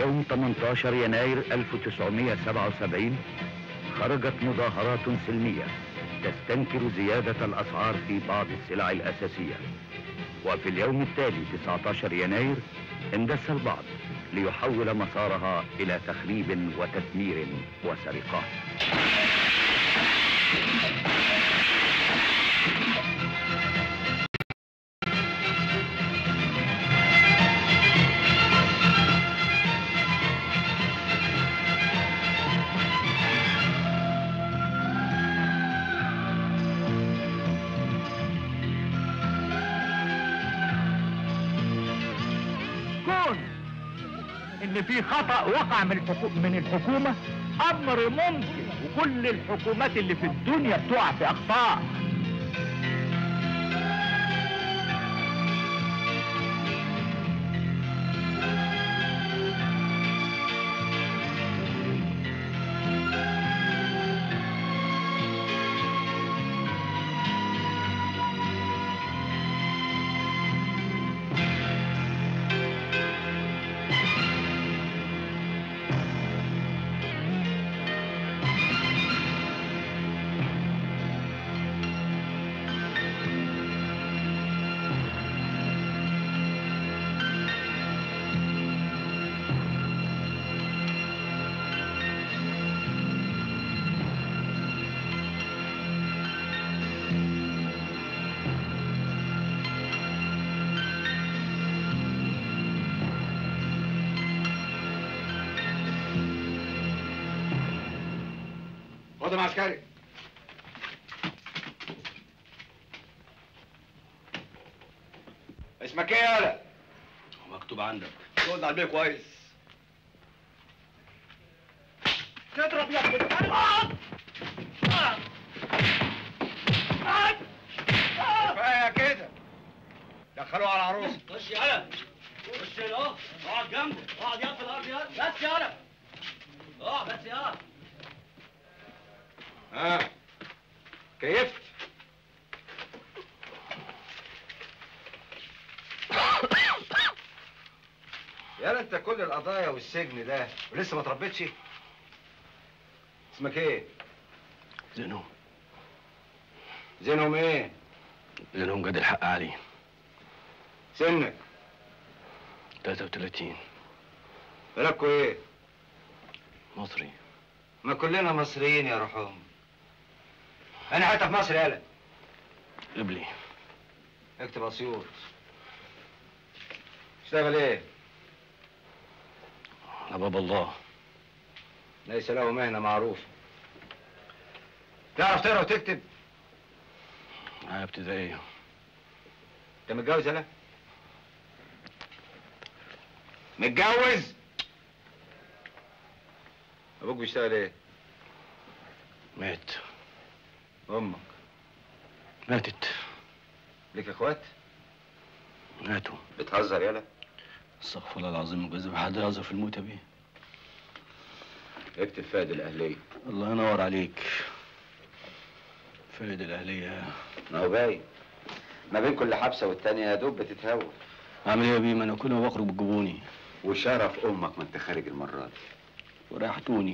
يوم 18 يناير 1977 خرجت مظاهرات سلمية تستنكر زيادة الأسعار في بعض السلع الأساسية. وفي اليوم التالي 19 يناير اندس البعض ليحول مسارها إلى تخريب وتدمير وسرقات. ان في خطأ وقع من الحكومة امر ممكن، وكل الحكومات اللي في الدنيا بتقع في اخطاء. خد يا عسكري. اسمك ايه يالا؟ مكتوب عندك. خد على البيه كويس. تضرب يا ابن كفايه كده. دخلوه على العروسه. خش يالا. خش هنا اهو. اقعد جنبه. اقعد يا في الارض يالا. بس يالا. اقعد بس يالا. كيفت؟ يالا انت كل القضايا والسجن ده ولسه ما تربيتش؟ اسمك ايه؟ زينهم. زينهم ايه؟ زينهم جاد الحق عليه. سنك؟ 33. بلدكوا ايه؟ مصري. ما كلنا مصريين يا روحهم. انا حتى في مصر يالا. قبلي. اكتب اسيوط. اشتغل ايه؟ على باب الله. ليس له مهنة معروفة. تعرف تقرا وتكتب؟ معايا ابتدائية. انت متجوز يالا؟ متجوز؟ ابوك بيشتغل ايه؟ مات. امك؟ ماتت. ليك اخوات؟ ماتوا. بتهزر يالا؟ استغفر الله العظيم، وجزم حد يهزر في الموتى بيه. اكتب فائد الاهلية. الله ينور عليك. فائد الاهلية. ما هو باين. ما بين كل حبسة والتانية يا دوب بتتهوى. اعمل ايه يا بيه؟ ما انا كل ما بخرج بتجيبوني. وشرف امك ما انت خارج المرة دي. وريحتوني.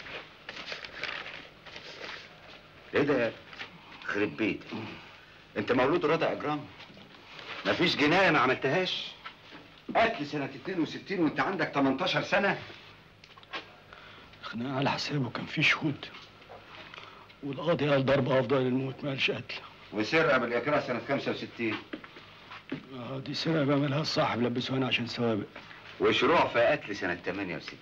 ايه ده؟ خرب بيتك. انت مولود رضا اجرام. مفيش جناية ما عملتهاش. قتل سنة 62 وانت عندك 18 سنة. خناقة على حسابه، كان في شهود. والقاضي قال ضربة افضل للموت، ما قالش قتل. وسرقة بالاكراه سنة 65. دي سرقة بيعملها الصاحب، لبسه هنا عشان سوابق. وشروع في قتل سنة 68.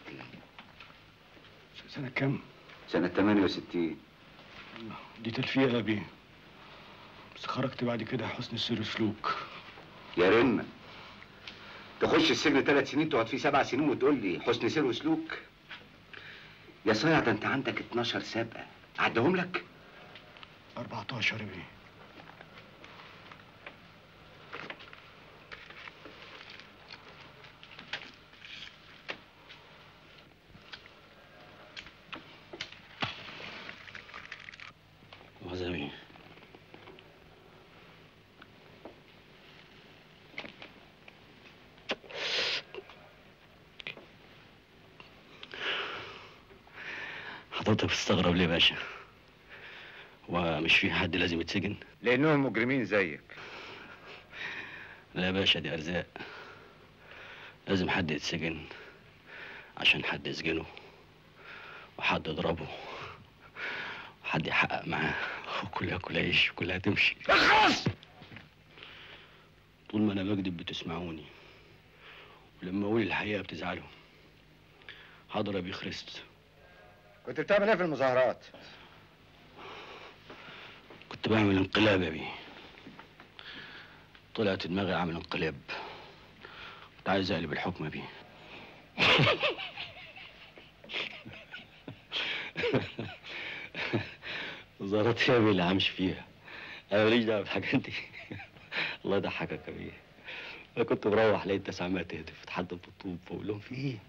سنة كام؟ سنة 68. دي تلفيقة يا بيه. بس خرجت بعد كده حسن السير وسلوك. يا رنة، تخش السجن 3 سنين تقعد فيه 7 سنين وتقول لي حسن سير وسلوك؟ يا صايع ده انت عندك 12 سابقة، عدهم لك؟ 14 يا بيه. وزوي. حضرتك بتستغرب ليه يا باشا؟ ومش في حد لازم يتسجن؟ لانهم مجرمين زيك. لا يا باشا، دي ارزاق. لازم حد يتسجن عشان حد يسجنه، وحد يضربه، وحد يحقق معاه، وكل ياكل عيش وكلها تمشي. اخلص! طول ما انا بكذب بتسمعوني، ولما اقول الحقيقه بتزعلوا. هضرب يخرست. كنت بتعمل ايه في المظاهرات؟ كنت بعمل انقلاب يا بيه. طلعت دماغي اعمل انقلاب. كنت عايز اقلب الحكم يا بيه. وزارات يا بيه اللي همشي فيها. انا ماليش دعوه بالحاجات دي. الله يضحكك يا بيه. انا كنت بروح لقيت ناس عماله تهتف تحدف بالطوب، فاقول لهم في ايه؟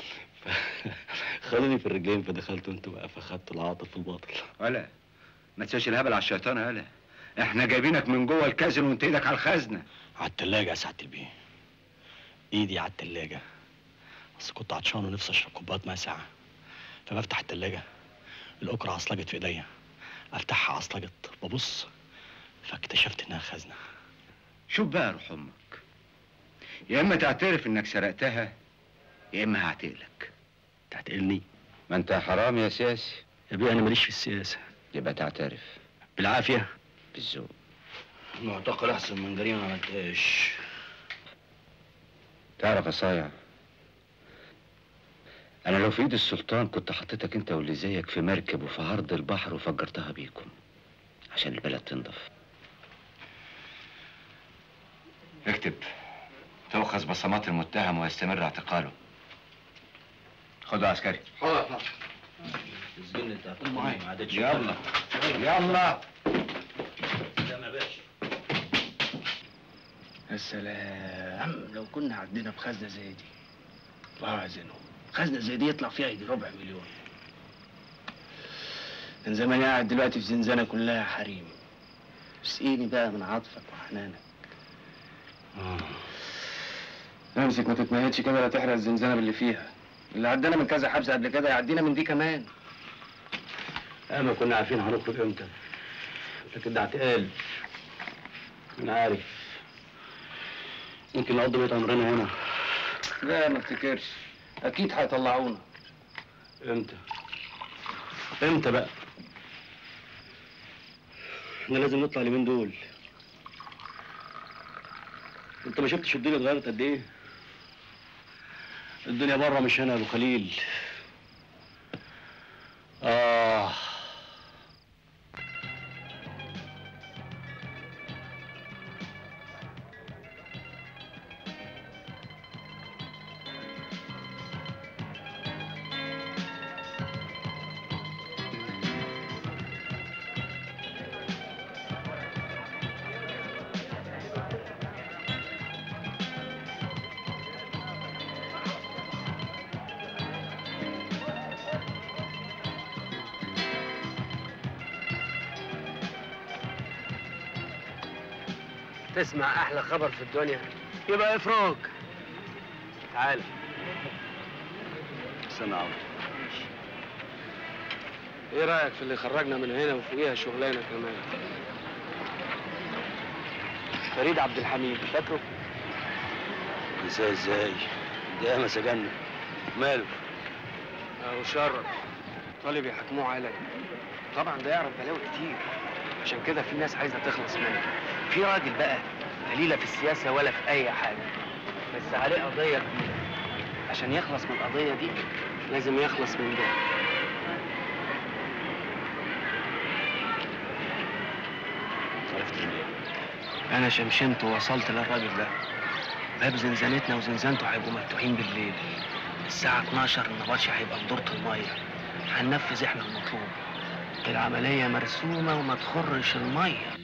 خدوني في الرجلين، فدخلتوا انتوا بقى فاخدتوا العاطل في الباطل. ولا ما تسويش الهبل على الشيطان يا ولا. احنا جايبينك من جوه الكازن وانت ايدك على الخزنه. على التلاجة يا سعادة البيه. ايدي على التلاجة. بس كنت عطشان ونفسي اشرب كوبايه ميه ساقعه. فبفتح التلاجة، الأكرة عصلجت في ايديا. افتحها عصلجت، ببص فاكتشفت انها خزنه. شوف بقى روح امك، يا اما تعترف انك سرقتها يا اما هعتقلك. تعتقلني؟ ما انت حرام يا سياسي. يا بيه انا ماليش في السياسه. يبقى تعترف بالعافيه. بالذوق. معتقل احسن من جريمه ما عملتهاش. تعرف يا صايع، انا لو في ايد السلطان كنت حطيتك انت واللي زيك في مركب وفي عرض البحر وفجرتها بيكم عشان البلد تنضف. اكتب: تؤخذ بصمات المتهم ويستمر اعتقاله. خدوا عسكري. حاضر. السجن اللي هتكون معايا ما عادتش. يلا يلا. سلام يا باشا. يا سلام، لو كنا عدينا بخزنه زي دي. الله يعزنهم، خزنه زي دي يطلع فيها يجي 250,000. كان زماني قاعد دلوقتي في زنزانه كلها حريم. اسقيني بقى من عطفك وحنانك. امسك، ما تتمهدش كده لا تحرق الزنزانه باللي فيها. اللي عدانا من كذا حبس قبل كده يعدينا من دي كمان. ما كنا عارفين هنخرج امتى، لكن ده اعتقال. انا عارف ممكن نقضي بقية عمرنا هنا. لا ما افتكرش، اكيد هيطلعونا. امتى؟ امتى بقى؟ احنا لازم نطلع اليومين دول. انت ما شفتش الدنيا اتغيرت قد ايه؟ الدنيا بره مش هنا يا ابو خليل. تسمع احلى خبر في الدنيا يبقى افراج. تعال استنى عوض. ايه رايك في اللي خرجنا من هنا وفوقيها شغلانه كمان؟ فريد عبد الحميد، فاكره؟ ازاي؟ ده ياما سجننا. ماله؟ اهو شرف طالب يحكموه علني. طبعا ده يعرف بلاوي كتير، عشان كده في ناس عايزه تخلص منه. في راجل بقى قليله في السياسه ولا في اي حاجه، بس عليه قضيه كبيره. عشان يخلص من القضيه دي لازم يخلص من ده. عرفت منين؟ انا شمشمت ووصلت للراجل ده. باب زنزانتنا وزنزانته هيبقوا مفتوحين بالليل. الساعه 12 النبطش هيبقى في دورة الميه. هننفذ احنا المطلوب. العمليه مرسومه وما تخرش الميه.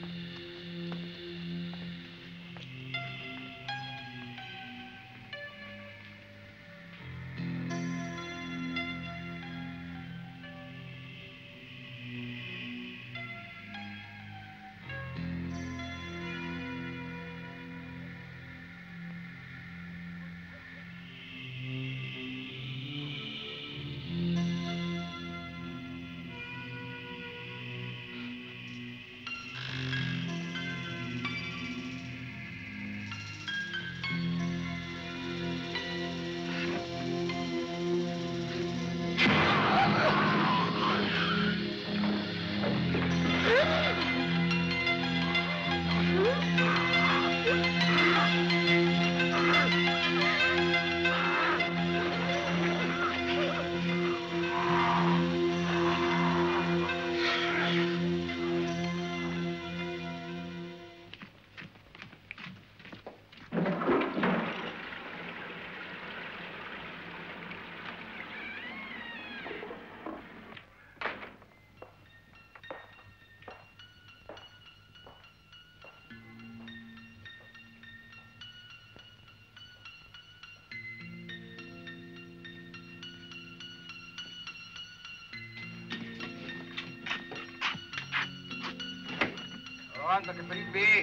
عندك يا فريد بيه.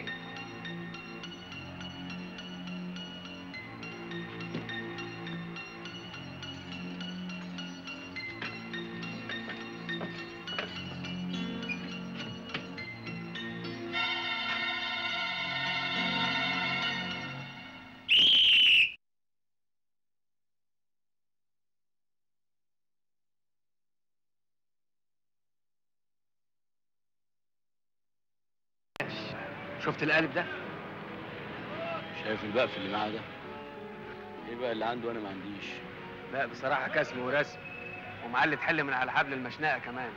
شفت القالب ده؟ شايف البقف اللي معاه ده؟ ايه بقى اللي عنده وانا ما عنديش؟ لا بصراحة كسم ورسم، ومعلي تحل من على حبل المشنقة كمان.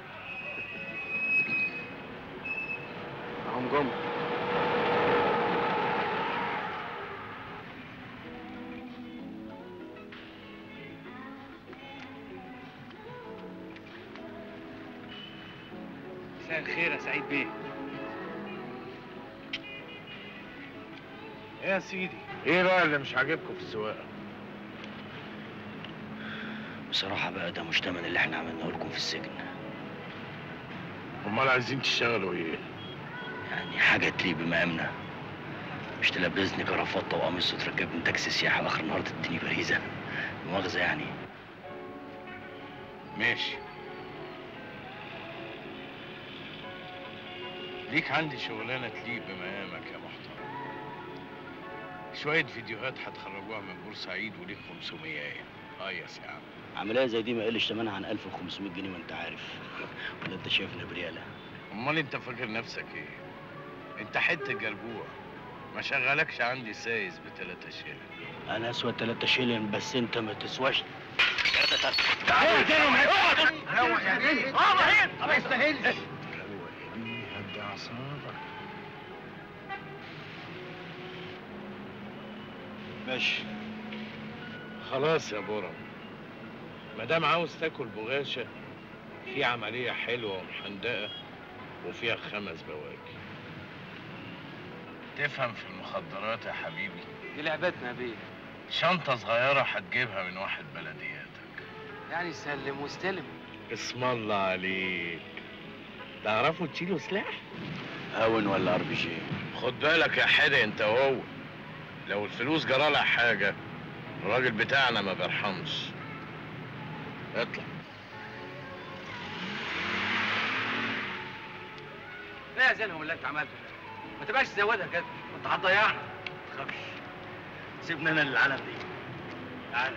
اهم جم. مساء الخير يا سعيد بيه. ايه يا سيدي؟ ايه بقى اللي مش عاجبكم في السواقه؟ بصراحة بقى ده مش تمن اللي احنا عملناه لكم في السجن. امال عايزين تشتغلوا ايه؟ يعني حاجة تليق بمقامنا، مش تلبسني كرافطة وقميص وتركبني تاكسي سياحة واخر النهار تديني باريزة. مؤاخذة يعني. ماشي. ليك عندي شغلانه تليق بمقامك يا محترم. شويه فيديوهات هتخرجوها من بورسعيد وليك 500. يا سعد. عملية زي دي ما يقلش تمنها عن 1500 جنيه، ما انت عارف. ولا انت شايفنا بريالة؟ امال انت فاكر نفسك ايه؟ انت حته جربوع، ما شغلكش عندي سايس ب3 شيلين. انا اسوى 3 شيلين، بس انت ما تسواش. تعالوا روق يا بيه. ما يستاهلش. روق يا بيه، هدي اعصابك. ماشي. خلاص يا برم، ما دام عاوز تاكل بغاشة، في عملية حلوة ومحندقة وفيها 5 بواكي. تفهم في المخدرات يا حبيبي؟ دي لعبتنا يا بيه. شنطة صغيرة هتجيبها من واحد بلدياتك. يعني سلم واستلم. اسم الله عليك، تعرفوا تشيلوا سلاح؟ هاون ولا ار بي جي؟ خد بالك يا حدى انت وهو، لو الفلوس جرالها حاجة الراجل بتاعنا ما بيرحمش. اطلع. لا زينهم اللي انت عملته، ما تبقاش تزودها كده، انت هتضيعنا. ما تخافش، سيبنا انا للعالم دي. تعال.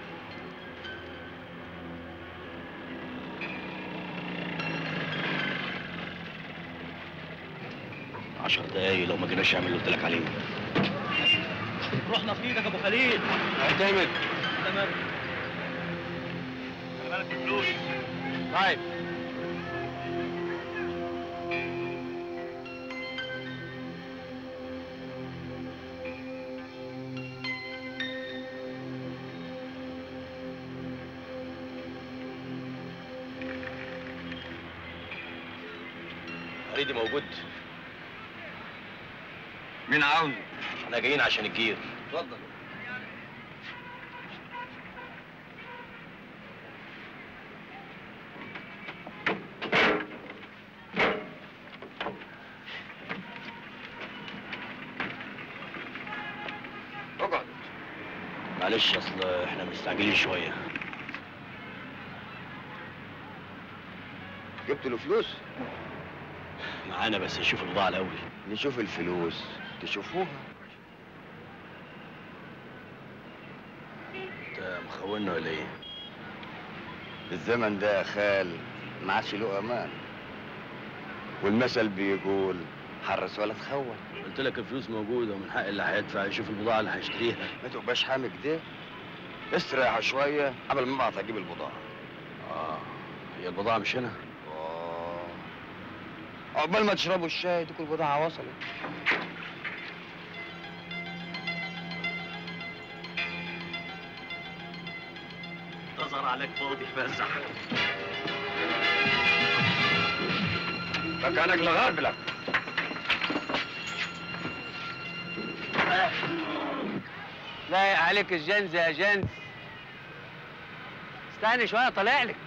عشر دقايق لو ما جيناش اعمل اللي قلت لك عليه. رحنا في ايدك يا ابو خليل. اعتمد. تمام. خلي بالك من الفلوس. طيب. فريدي موجود؟ مين عاوزه؟ احنا جايين عشان الجير. اتفضل. اقعد. معلش اصل احنا مستعجلين شويه. جبت له فلوس؟ معانا بس نشوف البضاعه الاول. نشوف الفلوس تشوفوها. انت مخوننا ولا ايه؟ الزمن ده يا خال ما عادش له امان، والمثل بيقول حرص ولا تخون. قلت لك الفلوس موجوده ومن حق اللي هيدفع يشوف البضاعه اللي هيشتريها. ما تبقاش حامي كده، استريح شويه قبل ما ابعت اجيب البضاعه. هي البضاعه مش هنا؟ عقبال ما تشربوا الشاي تكون البضاعه وصلت. تظهر عليك فاضي فازح. مكانك لغربلك. لايق عليك الجنز يا جنز. استني شويه طالع لك.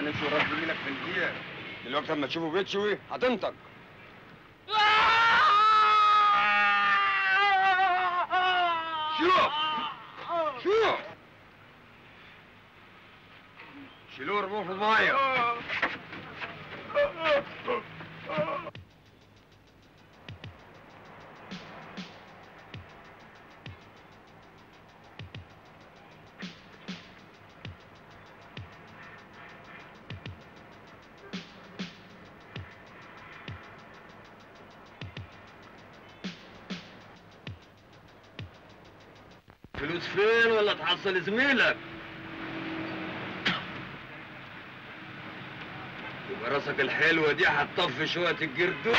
تمشي ورا زميلك في الدقيقة. دلوقتي اما تشوفه بيتشوي هتنطق. شوف شوف شيلوه ارموه في المية. فلوس فين ولا تحصل زميلك؟ يبقى راسك الحلوة دي هتطفي شوية الجردون.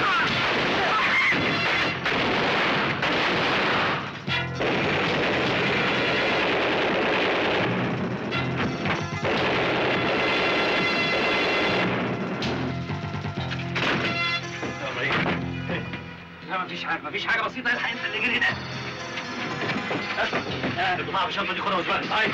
لا مفيش حاجة بسيطة. الحق انت اللي جري ده. البضاعة في الشنطة دي خدها واسبقني. طيب.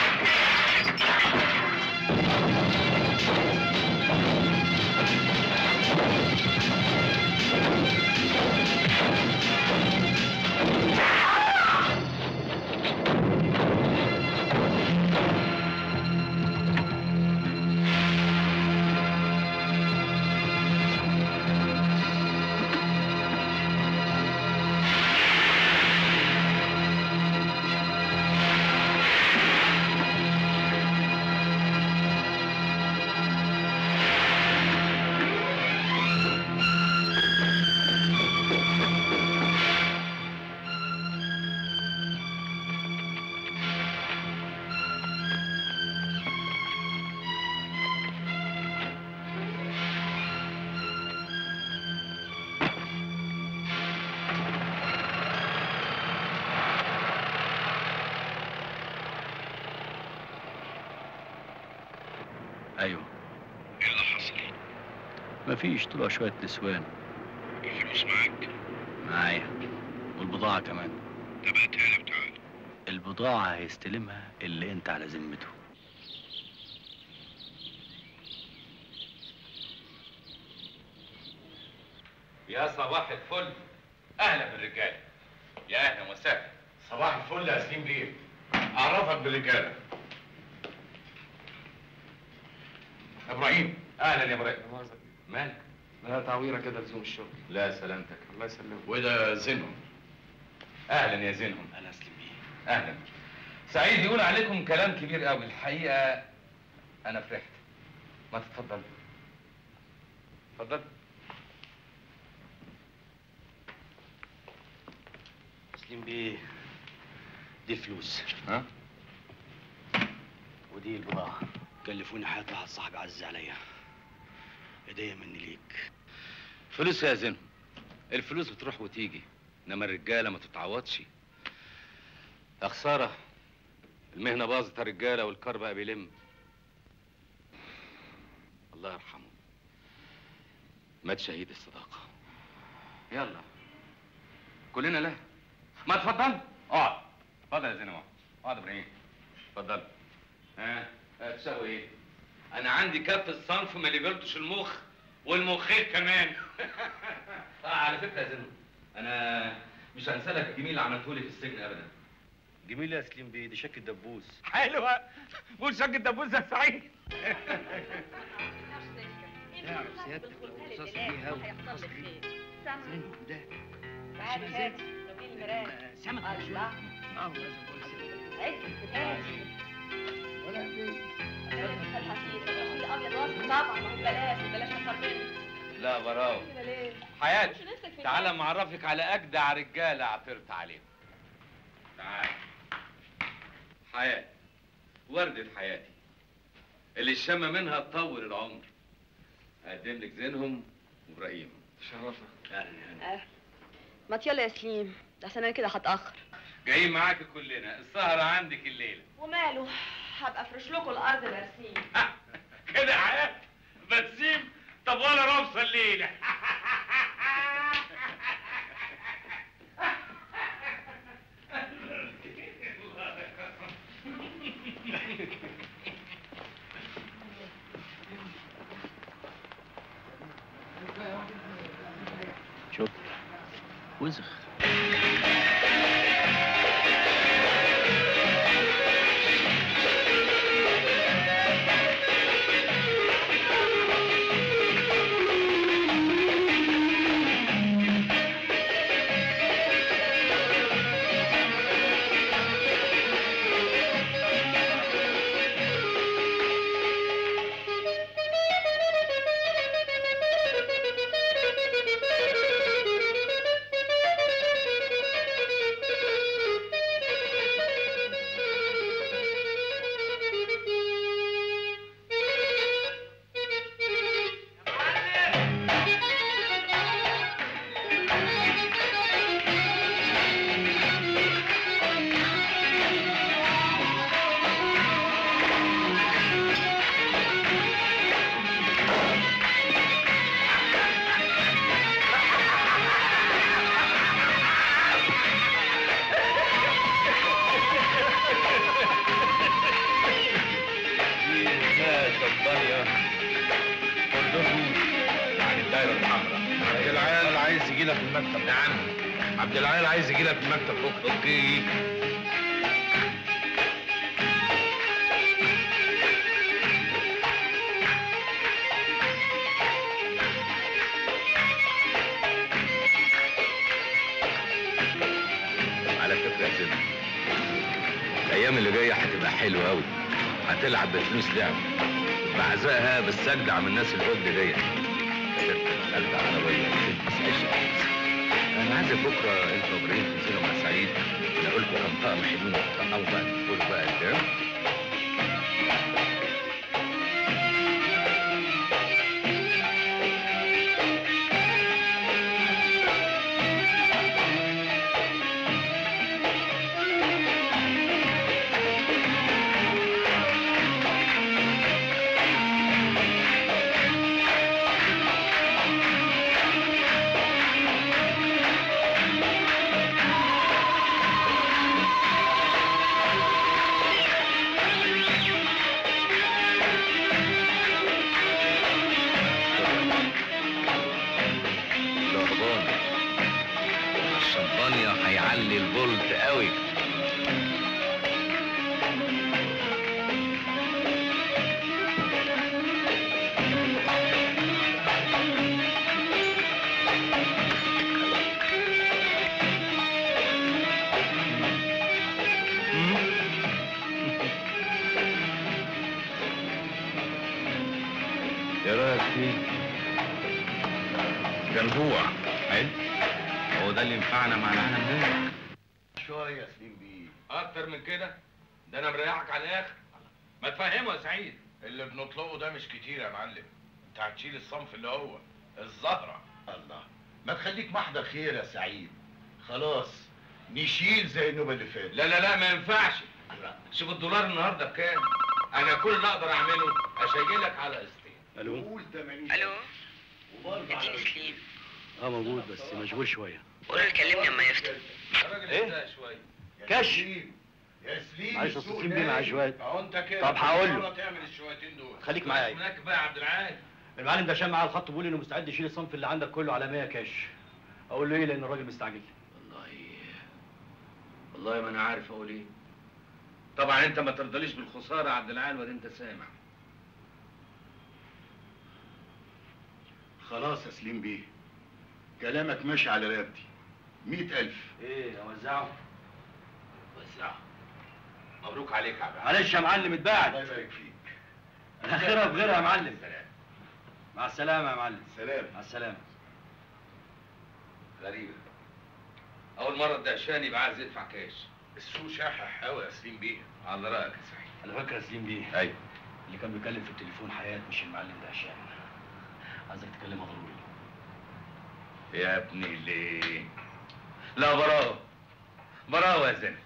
ايوه. ايه اللي حصل؟ مفيش، طلعوا شويه نسوان. الفلوس معاك؟ معايا، والبضاعه كمان. طب هاتها لي وتعالى. البضاعه هيستلمها اللي انت على ذمته. يا صباح الفل. اهلا بالرجاله. يا اهلا وسهلا. صباح الفل يا سليم بيه. اعرفك بالرجاله. ابراهيم. اهلا يا ابراهيم. مالك؟ لا تعويره كده لزوم الشغل. لا سلامتك. الله يسلمك. وده زينهم. اهلا يا زينهم. انا اسلم بيه. اهلا. سعيد يقول عليكم كلام كبير قوي الحقيقه. انا فرحت. ما تتفضل. اتفضل. اسلم بيه، دي فلوس. ها؟ ودي البضاعه. كلفوني حياه واحد صاحبي عزيز عليا. هديه مني ليك. فلوس يا زينهم. الفلوس بتروح وتيجي، انما الرجاله ما تتعوضش. يا خساره، المهنه باظت يا رجاله والكار بقى بيلم. الله يرحمه، مات شهيد الصداقه. يلا كلنا له. ما تفضل اقعد. اتفضل يا زينب. اقعد يا ابراهيم. اتفضل. ها تسوي ايه؟ انا عندي كف الصنف ما ليبلتش المخ والمخيخ كمان. على فكره يا زينب، انا مش هنسى لك الجميل اللي عملته لي في السجن ابدا. جميل يا سليم بيه، دي شكل دبوس. حلوه. قول شك الدبوس يا سعيد. تعرف سيادتك لو رصاص بيها وحصل خير. زين ده تعالي هاتي لو المرايه. سمك الله. لازم اقول سمك. عدي ولا في ابيض واسود طبعا. ما هو بلاش اكتر منه. لا براو. كده ليه؟ حياتي تعالى معرفك على اجدع رجاله عثرت عليهم. تعال. حياتي، وردة حياتي اللي الشم منها تطول العمر. اقدم لك زينهم وابراهيم. تشرفنا. اهلا. ما يلا يا سليم، لحسن انا كده هتاخر. جايين معاك كلنا، السهره عندك الليله. وماله، هبقى افرش لكم الارض برسيم. كده يا حياتي برسيم؟ طب ولا ربصه الليله. وزخ. عبد العال عايز يجي لك المكتب بكره. اوكي. على فكره يا زين، الايام اللي جايه هتبقى حلوه قوي. هتلعب بفلوس لعب بعزقها بس اجدع من الناس القد ديت. اجدع عربيه تلبس عيشه. انا عايزك بكره انت وابراهيم تنزلوا مع سعيد، نقول لكم كم طقم حلوين تطلعوا بقى تقولوا بقى الكلام. هيعلي الفولت قوي. ايه رايك فيه؟ جرجوع حلو. هو ده اللي ينفعنا مع العالم ده. شويه يا سليم بيه. اكتر من كده؟ ده انا مريحك على الاخر. ما تفهمه يا سعيد. اللي بنطلقه ده مش كتير يا معلم. انت هتشيل الصنف اللي هو الزهره. الله، ما تخليك محضر خير يا سعيد. خلاص نشيل زي النوبه اللي فاتت. لا لا لا ما ينفعش. شوف الدولار النهارده بكام؟ انا كل اللي اقدر اعمله اشيلك على قسطين. الو. قول 80. الو. اديني سليم. موجود بس مشغول شويه. قول له كلمني اما يفتح. الراجل إيه؟ ده شويه. كاش. يا سليم معلش اصل سليم بيه مع شويه. اهو انت كده. طب هقول له. تعمل الشويتين دول. خليك معايا. هناك بقى يا عبد العال. المعلم ده شام معاه الخط بيقول انه مستعد يشيل الصنف اللي عندك كله على 100 كاش. اقول له ايه لان الراجل مستعجل. والله ما انا عارف اقول ايه. طبعا انت ما ترضليش بالخساره يا عبد العال ولا انت سامع. خلاص يا سليم بيه، كلامك ماشي على رقبتي. 100,000. ايه اوزعه؟ وزعه. مبروك عليك يا عبد العال. معلش يا معلم اتباعد. الله يبارك فيك. اخرها بغيرها يا معلم. مع السلامه يا معلم. سلام. مع السلامه. غريبه. اول مره الدهشان يبقى عايز يدفع كاش. السوق شاحح قوي يا سليم بيه. على رايك يا سعيد. على فكره يا سليم بيه. ايوه. اللي كان بيتكلم في التليفون حياه مش المعلم ده هشام. عايزك تكلمها ضروري. يا ابني ليه؟ لا براوة. براوة يا زين.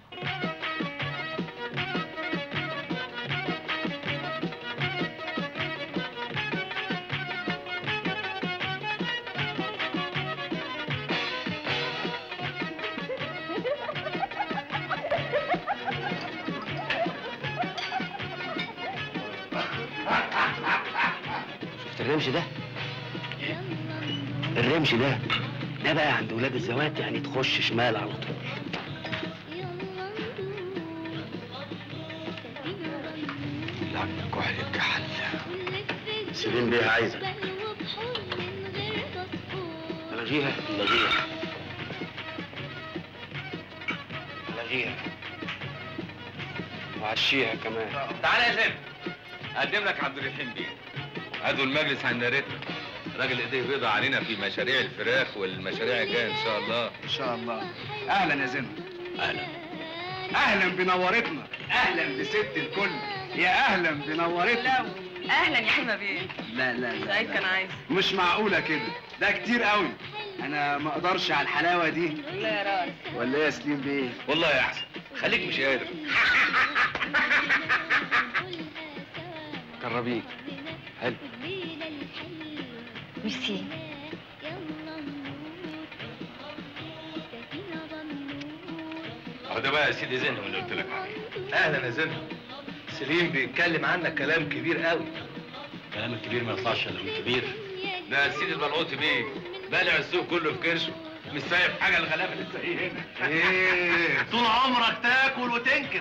شفت الرمش ده؟ الرمش ده ده بقى عند ولاد الزوات يعني تخش شمال على طول. لعب كحل الكحل. سليم بيه عايزك. الغيها لغيها. الغيها وعشيها كمان. تعالى يا زين، اقدم لك عبد الرحيم بيه. عضو المجلس هندرتنا، راجل ايديه بيضة علينا في مشاريع الفراخ والمشاريع الجايه ان شاء الله. ان شاء الله. اهلا يا زين. اهلا. اهلا بنورتنا. اهلا بست الكل. يا اهلا بنورتنا. اهلا يا حلمة بيه. لا لا لا سعيد كان عايز. مش معقولة كده، ده كتير قوي. انا ما اقدرش على الحلاوة دي. لا يا راجل. ولا ايه يا سليم بيه؟ والله يا احسن، خليك مش قادر. قربيه. حلو. ميرسي. اهو ده بقى يا سيدي زينهم اللي قلت لك عليه. اهلا يا زينهم. سليم بيتكلم عنك كلام كبير قوي. كلام الكبير ما يطلعش الا من كبير. ده سيدي البلقوطي بيه بالع السوق كله في كرشه، مش سايب حاجه الغلابه لسه ايه هنا. ايه طول عمرك تاكل وتنكر.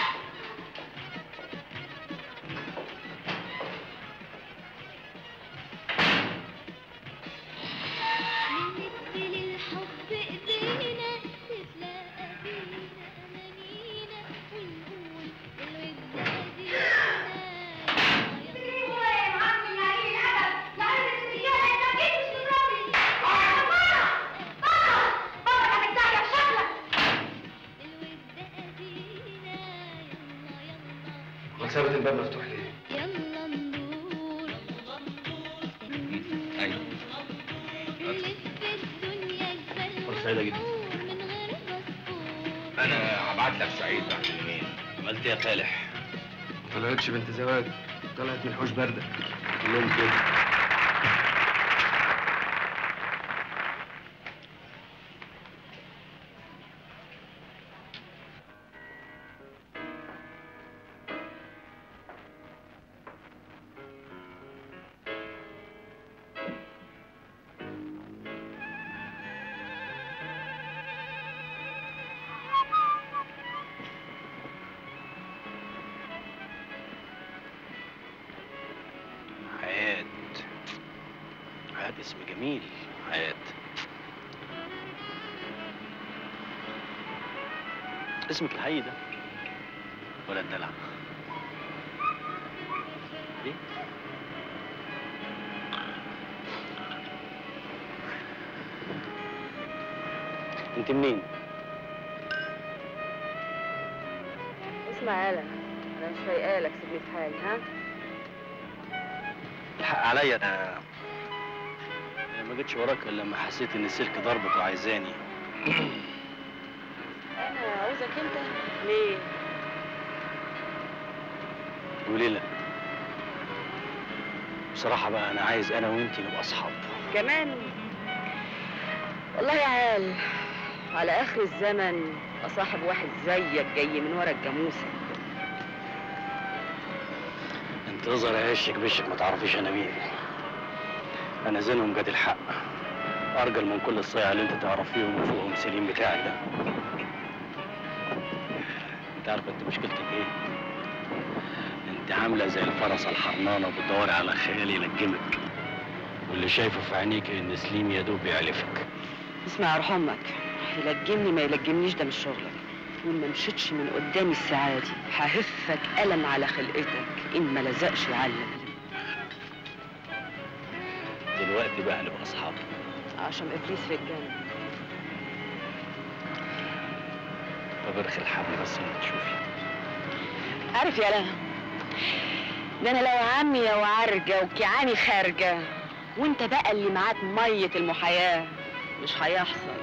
سابت الباب مفتوح ليه؟ ايوه. فرصة سعيدة جدا. انا هبعت لك سعيد بعد يومين. عملت ايه يا فالح؟ ما طلعتش بنت زواج، طلعت من حوش بردة. كلهم كده. حياة اسم جميل. حياة اسمك الحقيقي ده ولا الدلع؟ ايه؟ انت منين؟ اسمع يالا، انا مش فايقالك، سيبني في حالي. ها؟ الحق عليا، انا ما جيتش وراك الا لما حسيت ان السلك ضربك وعايزاني. انا عاوزك انت ليه؟ قولي لك بصراحه بقى، انا عايز انا وانتي نبقى اصحاب كمان. والله يا عال، على اخر الزمن اصاحب واحد زيك جاي من ورا الجاموسه. انت اظهر عشك بشك ما تعرفيش انا مين. انا زينهم جاد الحق، ارجل من كل الصيع اللي انت تعرفيهم وفوقهم سليم بتاعك ده. انت عارف انت مشكلتك ايه؟ انت عامله زي الفرسه الحرنانه بتدوري على خيال يلجمك، واللي شايفه في عينيك ان سليم يا دوب يعلفك. اسمع يا روح امك، يلجمني ما يلجمنيش ده مش شغلك. وان ما مشيتش من قدامي الساعه دي ههفك قلم على خلقتك، ان ما لزقش يعلم. دلوقتي بقى نبقى اصحاب عشان ابليس في الجنه. طب ارخي الحبل بس انت تشوفي. عارف يالا، ده انا لو عمية وعرجة وكيعاني خارجة وانت بقى اللي معاك مية المحياة مش هيحصل.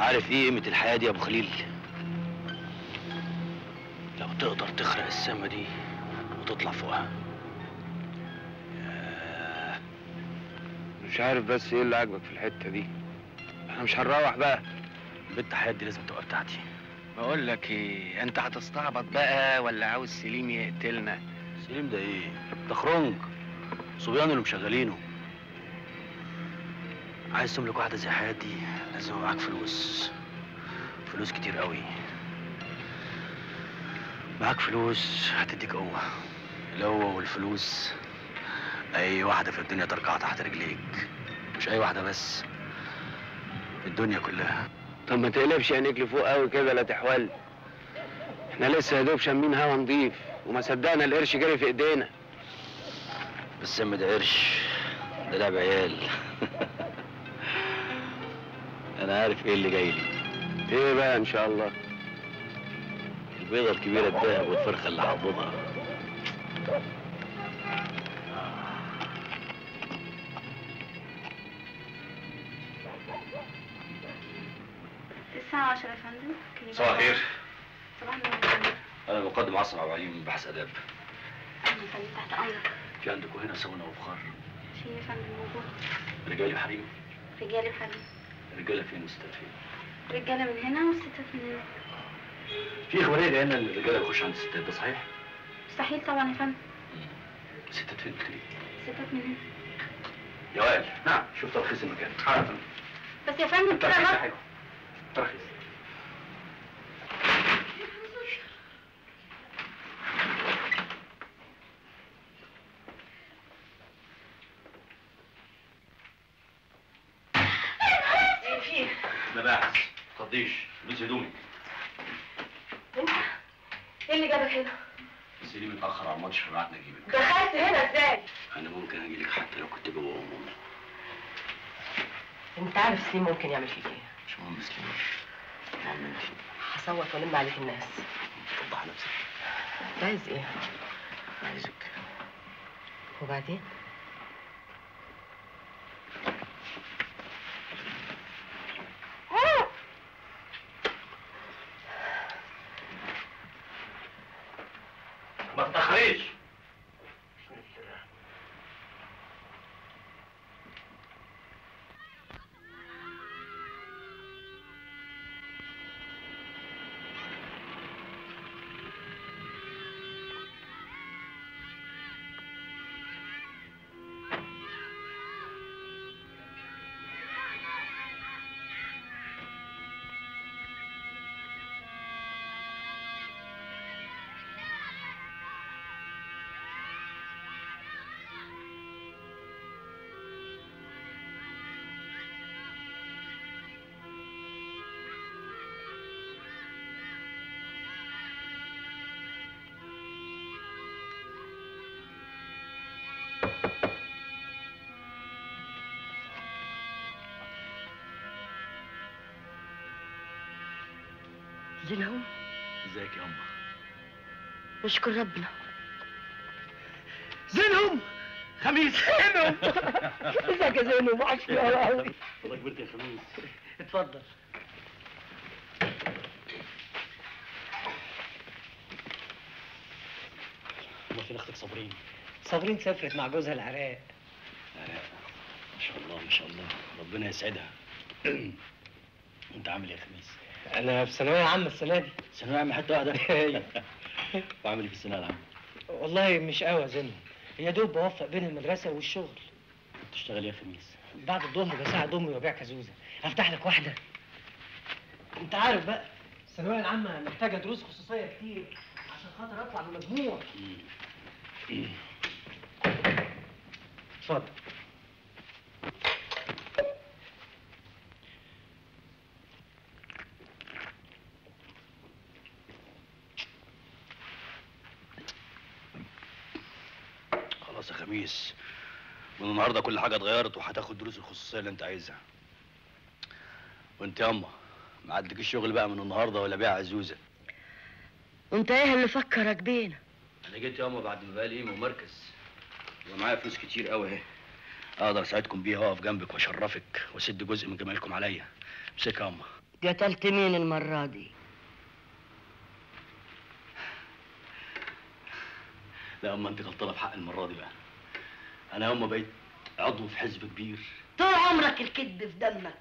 عارف ايه قيمة الحياة دي يا ابو خليل؟ لو تقدر تخرق السما دي وتطلع فوقها. مش عارف بس ايه اللي عاجبك في الحته دي. احنا مش هنروح بقى. بنت حياة دي لازم تبقى بتاعتي. بقول لك ايه، انت هتستعبط بقى ولا عاوز سليم يقتلنا؟ سليم ده ايه؟ ده خرنج صبيان اللي مشغلينه. عايز تملك واحدة زي حياة دي لازم يبقى معاك فلوس. فلوس كتير قوي. معاك فلوس هتديك قوة. القوة والفلوس أي واحدة في الدنيا تركع تحت رجليك. مش أي واحدة بس، الدنيا كلها. طب ما تقلبش عينيك لفوق قوي كده لا تحول. احنا لسه يا دوب شامين هوا نضيف وما صدقنا القرش جري في ايدينا. بس يا ده قرش، ده لعب عيال. أنا عارف إيه اللي جاي لي. ايه بقى إن شاء الله؟ البيضة الكبيرة الدهب والفرخة اللي هعضدها. الساعة 10 يا فندم. صباح الخير. صباح النور يا فندم. أنا مقدم عاصم عبد العليم من بحث آداب. أهلا يا فندم، تحت أمرك. في عندكم هنا سمنة وبخار؟ في يا فندم موجود. رجالي وحريم؟ رجالي وحريم. الرجالة فين والستات فين؟ رجالة من هنا والستات من هنا. في إخبارية جاية لنا إن الرجالة يخش عند الستات، ده صحيح؟ مستحيل طبعا يا فندم. الستات فين قلت لي؟ الستات من هنا. يا وائل. نعم. شوف ترخيص المكان. حاضر. بس يا فندم كده ترخيص غلط. حلو. ترخيص. ايه فيه؟ مباحث. تفضيش. لبس هدومي. انت ايه اللي جابك هنا؟ سليم اتأخر على الماتش فبعتنا أجيبك. دخلت هنا ازاي؟ أنا ممكن أجيلك حتى لو كنت جوه أمي. انت عارف سليم ممكن يعمل فيك ايه؟ مش مهم سليم. المهم أنت. هصوت والم عليك الناس. توضح نفسك. انت عايز ايه؟ عايزك. وبعدين؟ ما تتأخريش. زينهم؟ ازيك يا أمه؟ نشكر ربنا. زينهم. خميس. زينهم. ازيك يا زينهم؟ وحشني قوي. والله كبرت يا خميس. اتفضل. امال فين اختك صابرين؟ صابرين سافرت مع جوزها العراق. العراق. ما شاء الله ما شاء الله، ربنا يسعدها. انت عامل ايه يا خميس؟ انا في ثانويه عامه السنه دي. ثانوية عامة حتة واحدة؟ وعامل ايه في الثانوية العامة؟ والله مش قوي يا زينهم، يا دوب بوفق بين المدرسه والشغل. بتشتغل ايه يا خميس؟ بعد الظهر بساعد امي وابيع كازوزه. افتح لك واحده. انت عارف بقى الثانويه العامه محتاجه دروس خصوصيه كتير عشان خاطر اطلع بمجموع. اتفضل. خلاص يا خميس، من النهارده كل حاجه اتغيرت وهتاخد دروس الخصوصيه اللي انت عايزها. وانت ياما ما عندكش شغل بقى من النهارده ولا بيع عزوزه. وانت ايه اللي فكرك بينا؟ انا جيت ياما بعد ما بقى لي ومركز ومعايا فلوس كتير قوي اهي، اقدر اساعدكم بيها واقف جنبك واشرفك واسد جزء من جمالكم عليا. امسكها ياما. قتلت مين المرة دي؟ لا اما انت غلطانه في حق المره دي بقى. انا يوم ما بقيت عضو في حزب كبير. طول عمرك الكذب في دمك.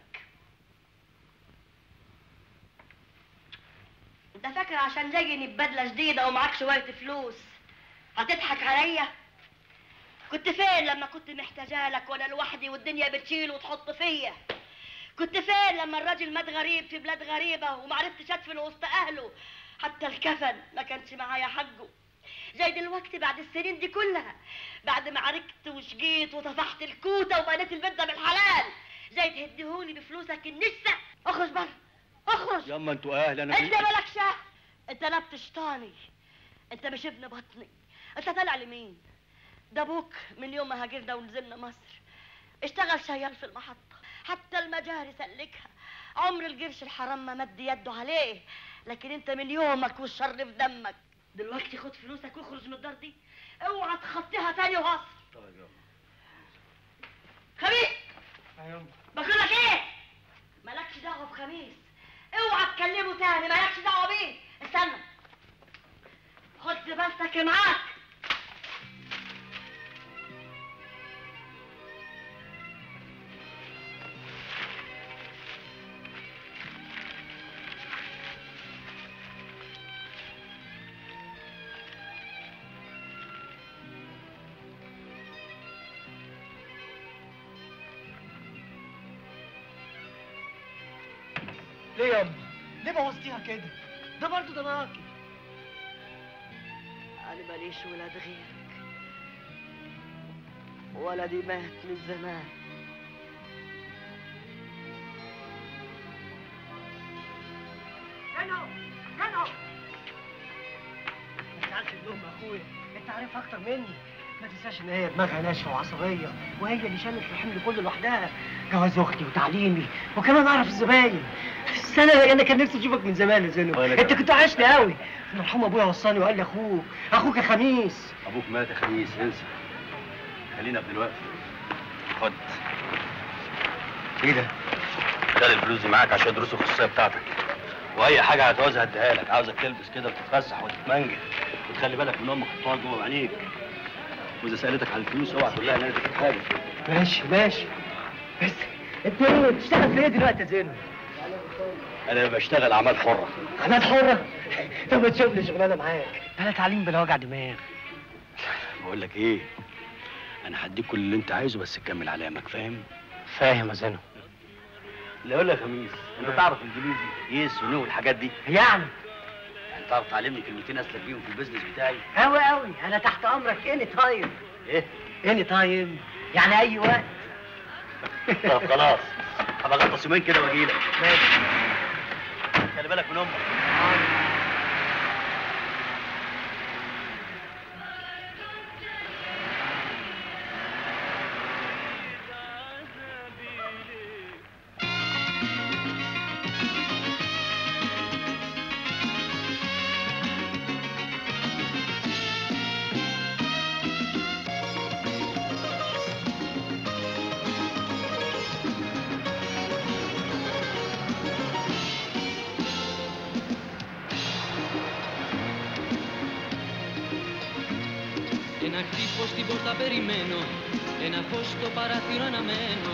انت فاكر عشان جايني ببدله جديده ومعاك شويه فلوس هتضحك عليا؟ كنت فين لما كنت محتاجه لك وانا لوحدي والدنيا بتشيل وتحط فيا؟ كنت فين لما الراجل مات غريب في بلاد غريبه ومعرفتش ادفن وسط اهله؟ حتى الكفن ما كانش معايا حقه. زي دلوقتي بعد السنين دي كلها، بعد ما عركت وشقيت وطفحت الكوته وبنيت البيت بالحلال، زي تهديهولي بفلوسك النسة؟ اخرج بره، اخرج. ياما انتوا اهل انا انت مالكش اهل، انت لا بتشطاني، انت مش ابن بطني، انت طالع لمين؟ ده ابوك من يوم ما هاجرنا ونزلنا مصر اشتغل شيال في المحطه، حتى المجاري سلكها، عمر القرش الحرام ما مد يده عليه، لكن انت من يومك والشر في دمك. دلوقتي خد فلوسك واخرج من الدار دي، اوعى تخطيها تاني وهصر. طيب يا خميس. ايوه بقول لك ايه؟ مالكش دعوه بخميس، اوعى تكلمه تاني، مالكش دعوه بيه. استنى، خد زبالتك معاك. ليه ياما؟ ليه بوظتيها كده؟ ده برضه ضناكي. انا ماليش ولاد غيرك، ولدي مات من زمان. هنا ما تزعلش منهم يا اخويا، انت عارف اكتر مني. ما تنساش ان هي دماغها ناشفه وعصبيه، وهي اللي شالت الحمل كله لوحدها. جواز اختي وتعليمي وكمان اعرف الزباين. بس انا كان نفسي اشوفك من زمان يا زينو، انت كنت وحشني قوي. المرحوم ابويا وصاني وقال لي اخوك يا خميس. ابوك مات يا خميس، انسى. خلينا في دلوقتي. خد. ايه ده؟ خد الفلوس دي معاك عشان دروس الخصوصيه بتاعتك. واي حاجه هتعوزها هديها لك. عاوزك تلبس كده وتتفسح وتتمنجد وتخلي بالك من امك وتقعد جوه بعينيك. واذا سالتك على الفلوس اوعى تقول لها ان انا اديتك حاجه. ماشي. بس انت ايه بتشتغل في ايه دلوقتي يا زينو؟ انا بشتغل اعمال حره. اعمال حره؟ طب ما تشوف لي شغلانه معاك. انا تعليم بلا وجع دماغ. بقول لك ايه؟ انا هديك كل اللي انت عايزه بس تكمل علامك، فاهم؟ فاهم يا زينو. اللي اقول لك يا خميس، انت تعرف انجليزي يس ونو والحاجات دي؟ يعني تعرف تعلمني كلمتين اسلك بيهم في البيزنس بتاعي؟ قوي انا تحت امرك اني تايم. ايه؟ اني تايم يعني اي وقت. طب خلاص، هبقى اغطس يومين كده واجيلك. ماشي. خلي بالك من امك. Ένα χτύπω στην πόρτα περιμένω, ένα φως στο παράθυρο αναμένω.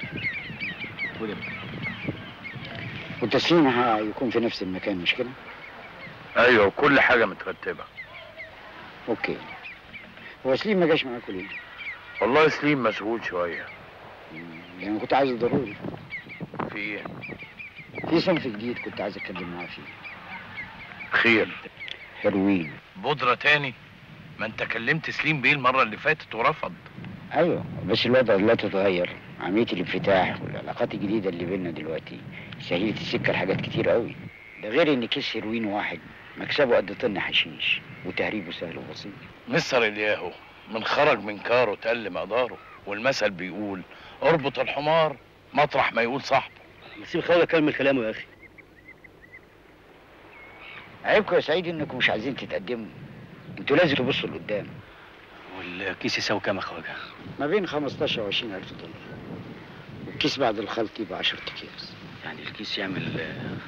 والتسليم هيكون في نفس المكان مش كده؟ ايوه وكل حاجه مترتبه. اوكي. هو سليم ما جاش معاكوا ليه؟ والله سليم مشغول شويه. يعني كنت عايزه ضروري. في ايه؟ في صنف جديد كنت عايز اتكلم معاه فيه. خير. هيروين. بودره تاني؟ ما انت كلمت سليم بيه المره اللي فاتت ورفض. ايوه بس الوضع دلوقتي اتغير، عمليه الانفتاح والعلاقات الجديده اللي بيننا دلوقتي سهلت السكه لحاجات كتير قوي. ده غير ان كيس هيروين واحد مكسبه قد طن حشيش وتهريبه سهل وبسيط. مستر الياهو من خرج من كاره تقل مقداره، والمثل بيقول اربط الحمار مطرح ما يقول صاحبه. سيب خالد كمل كلامه يا اخي. عيبكم يا سعيد انكم مش عايزين تتقدموا، انتوا لازم تبصوا لقدام. والكيس يساوي كام يا خواجه؟ ما بين 15 و 20 ألف دولار، والكيس بعد الخلط يبقى 10 أكياس. يعني الكيس يعمل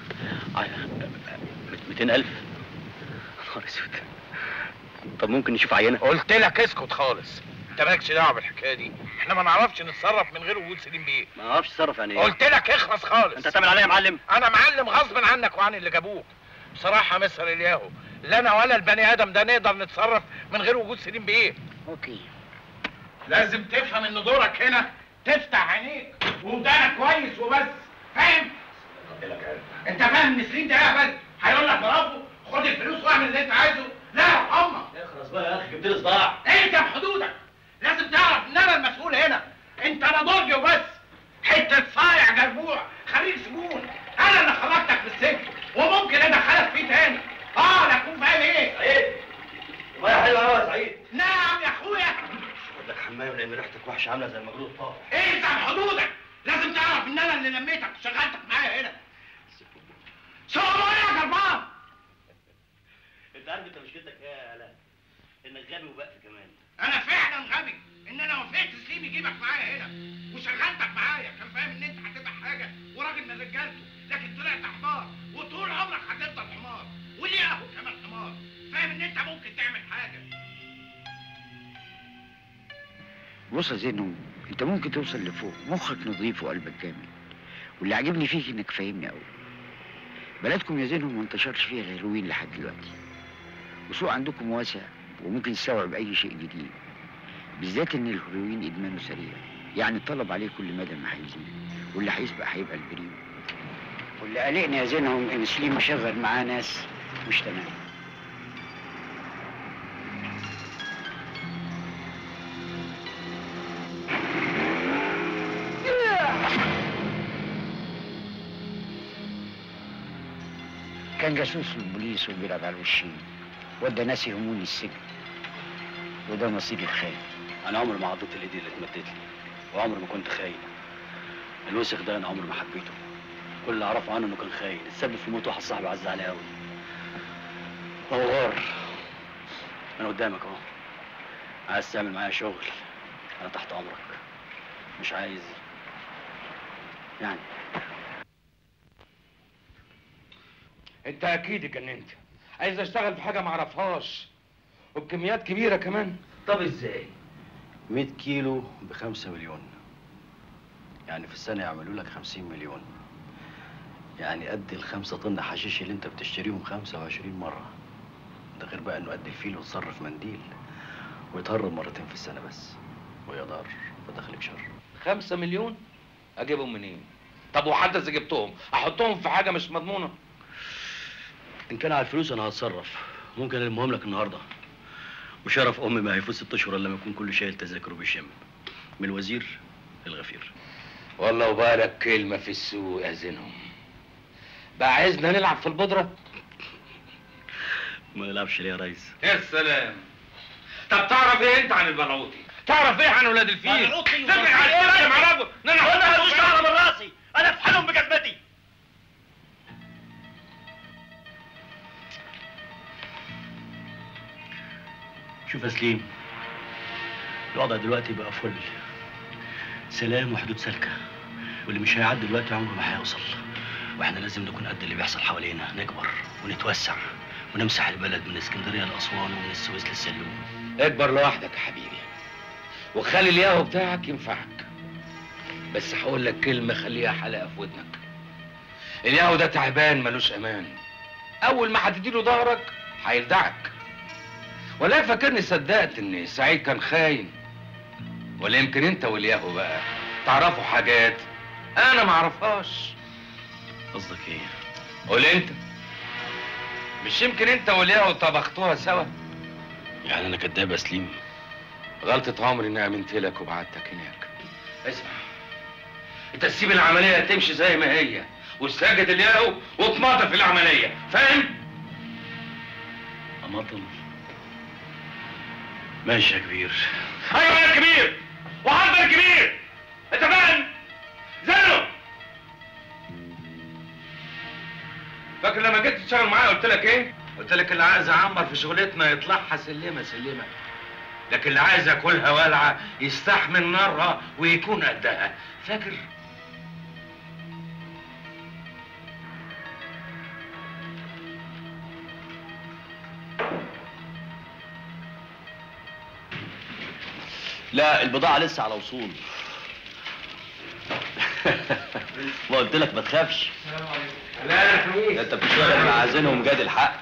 200,000. نهار اسود. طب ممكن نشوف عينه؟ قلت لك اسكت خالص، انت مالكش دعوه بالحكايه دي، احنا ما نعرفش نتصرف من غير وجود سليم بيه. ما نعرفش نتصرف يعني ايه؟ قلت لك اخلص خالص. انت هتعمل عليا يا معلم؟ انا معلم غصب عنك وعن اللي جابوك. بصراحه مستر الياهو، لا انا ولا البني ادم ده نقدر نتصرف من غير وجود سليم بيه. اوكي. لازم تفهم ان دورك هنا تفتح عينيك ودانك كويس وبس، فاهم؟ انت فاهم ان سليم ده اهبل هيقول لك برافو خد الفلوس واعمل اللي انت عايزه؟ لا يا امك. اخلص بقى يا اخي، جبت لي صداع. انت بحدودك، لازم تعرف ان انا المسؤول هنا، انت انا درج وبس، حته صايع جربوع خريج سجون، انا اللي خرجتك من السجن وممكن ادخلك فيه تاني. لا تكون فاهم ايه؟ سعيد الميه حلوه قوي يا سعيد. نعم يا اخويا. اقول لك حمايه لان ريحتك وحشه عامله زي المجرود الطافح. انت بحدودك، لازم تعرف ان انا اللي لميتك وشغلتك معايا هنا. سوى يا جربان. انت عارف انت مشكلتك ايه يا علاء؟ انك غبي وبقف كمان. انا فعلا غبي ان انا وافقت سليم يجيبك معايا هنا وشغلتك معايا، كان فاهم ان انت هتبقى حاجه وراجل من رجالته، لكن طلعت حمار وطول عمرك هتفضل حمار، والياهو كمان حمار، فاهم ان انت ممكن تعمل حاجه. بص يا زينو، انت ممكن توصل لفوق، مخك نظيف وقلبك جامد، واللي عاجبني فيك انك فاهمني قوي. بلدكم يا زينو ما انتشرش فيها الهيروين لحد دلوقتي، وسوق عندكم واسع وممكن يستوعب اي شيء جديد، بالذات ان الهيروين ادمانه سريع، يعني الطلب عليه كل مدى ما هيزيد، واللي هيسبق هيبقى البريم. واللي قلقني يا زينهم ان سليم مشغل معاه ناس مش تمام. كان جاسوس للبوليس وبيلعب على الوشين، ودى ناس يهموني السجن، وده نصيبي الخاين. انا عمري ما عضيت الايدي اللي اتمدت لي، وعمري ما كنت خاين. الوسخ ده انا عمري ما حبيته، كل اللي اعرفه عنه انه كان خاين، اتسبب في موت واحد صاحبي عز عليه قوي. هو غار. انا قدامك اهو، عايز تعمل معايا شغل انا تحت امرك، مش عايز يعني. انت اكيد اتجننت، عايز اشتغل في حاجه ما اعرفهاش وبكميات كبيره كمان. طب ازاي؟ 100 كيلو ب5 مليون، يعني في السنه يعملوا لك 50 مليون، يعني قد ال5 طن حشيش اللي انت بتشتريهم 25 مره. ده غير بقى انه قد الفيل وتصرف منديل، ويتهرب مرتين في السنه بس، ويا دار فدخلك شر. 5 مليون اجيبهم منين؟ طب وحتى اذا جبتهم احطهم في حاجه مش مضمونه؟ ان كان على الفلوس انا هتصرف، ممكن المهم لك النهارده، وشرف امي ما هيفوت 6 اشهر الا لما يكون كل شايل تذاكر وبيشم، من الوزير للغفير. والله وبالك كلمه في السوق يا زينهم. بقى عايزنا نلعب في البودره؟ ما نلعبش ليه يا ريس؟ يا سلام. طب تعرف ايه انت عن البلعوطي؟ تعرف ايه عن ولاد الفيل؟ بلعوطي تبعد على الكلام على ربه. انا ماليش دعوه من راسي، انا في حالهم بجزمتي. شوف يا سليم، الوضع دلوقتي بقى فل، سلام وحدود سالكه، واللي مش هيعدي دلوقتي عمره ما هيوصل، واحنا لازم نكون قد اللي بيحصل حوالينا، نكبر ونتوسع ونمسح البلد من اسكندريه لاسوان ومن السويس للسلوم. اكبر لوحدك يا حبيبي، وخلي الياهو بتاعك ينفعك، بس هقول لك كلمه خليها حلقه في ودنك. الياهو ده تعبان ملوش امان، اول ما هتديله ظهرك هيلدعك. ولا فاكرني صدقت ان سعيد كان خاين؟ ولا يمكن انت والياهو بقى تعرفوا حاجات انا ما اعرفهاش؟ قصدك ايه؟ قول انت. مش يمكن انت والياهو طبختوها سوا؟ يعني انا كداب يا سليم؟ غلطة عمري اني امنت لك وبعتك هناك. اسمع، انت تسيب العملية تمشي زي ما هي، وتسجد الياهو وتماطل في العملية، فاهم؟ اماطل؟ ماشي يا كبير. ايوه يا كبير، وحضر كبير، انت فاهم؟ زنه. فاكر لما جيت تشتغل معايا قلت لك ايه؟ قلت لك اللي عايز يعمر في شغلتنا يطلعها سلمه سلمه، لكن اللي عايز ياكلها والعه يستحمل نارها ويكون قدها، فاكر؟ لا البضاعة لسه على وصول. ما قلت لك ما تخافش. السلام عليكم. لا يا خميس. انت بتشتغل مع زينهم جاد الحق.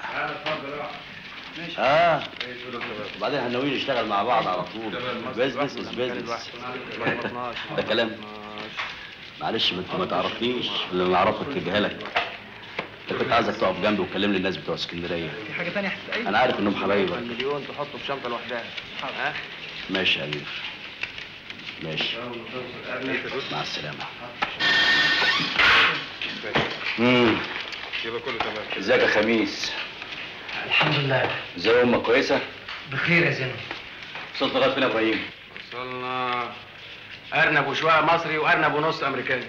وبعدين احنا ناويين نشتغل مع بعض على طول. بيزنس از بيزنس. ده كلام. معلش ما تعرفنيش، اللي اعرفك تديها لك. كنت عايزك تقف جنبي وتكلم لي الناس بتوع اسكندريه. في حاجة تانية حتى انا عارف انهم حبايبك. المليون تحطه في شنطة لوحدها. ها؟ ماشي يا امير. ماشي. مع السلامة. يبقى كله تمام. ازيك يا خميس؟ الحمد لله. ازاي امك كويسة؟ بخير يا زينب. وصلت لغاية فين يا ابراهيم؟ وصلنا أرنب وشوية مصري وأرنب ونص أمريكاني.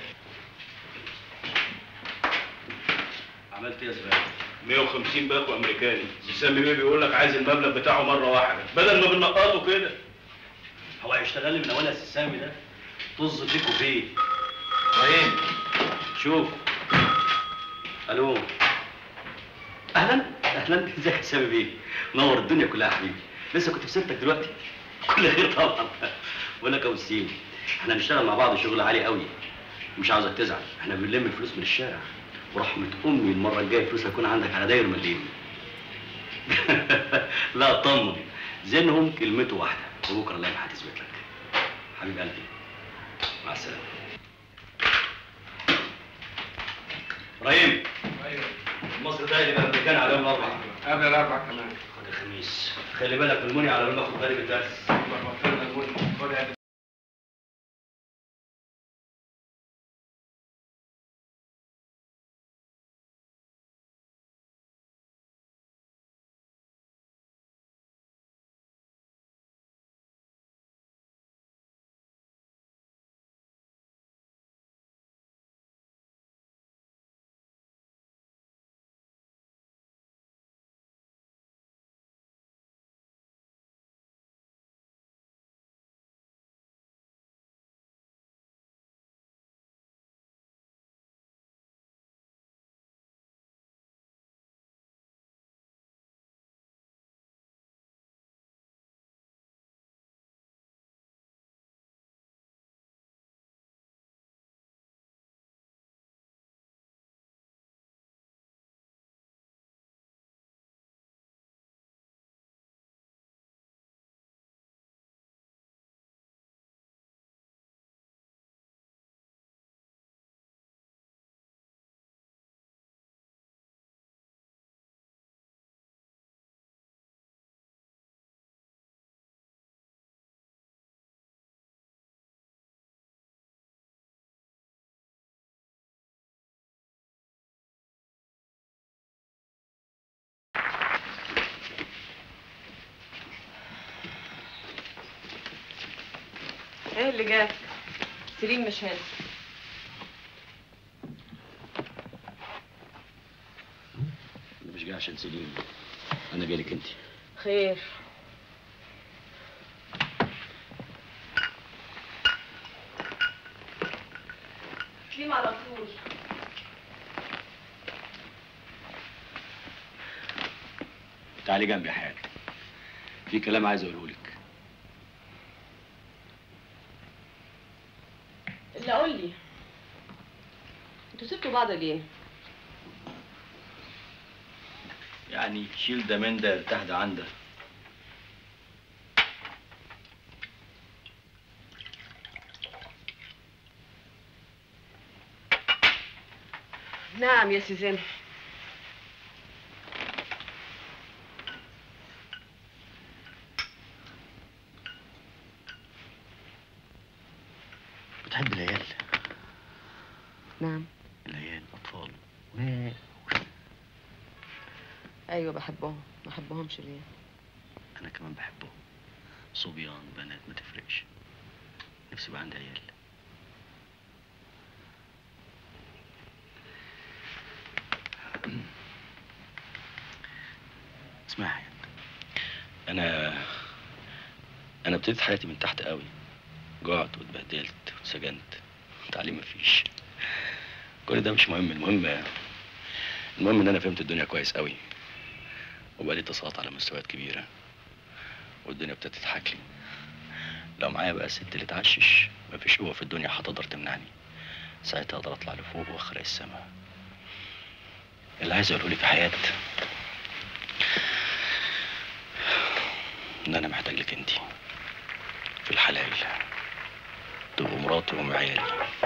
عملت ايه يا زبالة؟ 150 باكو امريكاني. سامي بيه بيقول لك عايز المبلغ بتاعه مره واحده بدل ما بنقطه كده. هو هيشتغل لي من اولها السامي ده؟ طز فيكوا فيه. ابراهيم شوف. الو. اهلا اهلا، ازيك يا سامي بيه؟ منور الدنيا كلها يا حبيبي. لسه كنت في سيرتك دلوقتي؟ كل خير طبعا. بقول لك يا وسيم، احنا هنشتغل مع بعض شغل عالي قوي. مش عاوزك تزعل، احنا بنلم الفلوس من الشارع. ورحمة امي المره الجايه الفلوس هتكون عندك على داير مليم. لا اطمن، زينهم كلمته واحده وبكره الايام هتثبت لك. حبيب قلبي مع السلامه. ابراهيم. ايوه. مصر ده اللي الامريكان على يوم الاربعاء. قبل الاربع كمان. خد الخميس. خلي بالك من المني على ما اخد بالي من الدرس. ايه اللي جاك؟ سليم مش هنا. انا مش جاي عشان سليم، انا جاي لك انت. خير. سليم على طول. تعالي جنبي يا حاج، في كلام عايز اقوله لك. اللي قول لي، انتوا سبتوا بعض ليه؟ يعني شيل ده من ده ارتاح ده عن ده. نعم يا سي زين. بتحب العيال؟ نعم. العيال اطفال. ايوه بحبهم، ما بحبهمش ليه؟ انا كمان بحبهم، صبيان بنات ما تفرقش. نفسي يبقى عندي عيال. اسمعي، انا ابتديت حياتي من تحت قوي. جعت واتبهدلت واتسجنت، تعليم مفيش. كل ده مش مهم. المهم ان انا فهمت الدنيا كويس قوي، وبقى لي اتصالات على مستويات كبيره، والدنيا ابتدت تضحك لي. لو معايا بقى الست اللي تعشش مفيش قوة في الدنيا هتقدر تمنعني. ساعتها اقدر اطلع لفوق واخرق السما. اللي عايز اقوله لك يا حياة ان انا محتاج لك انتي في الحلال تبقوا مراتي وام عيالي.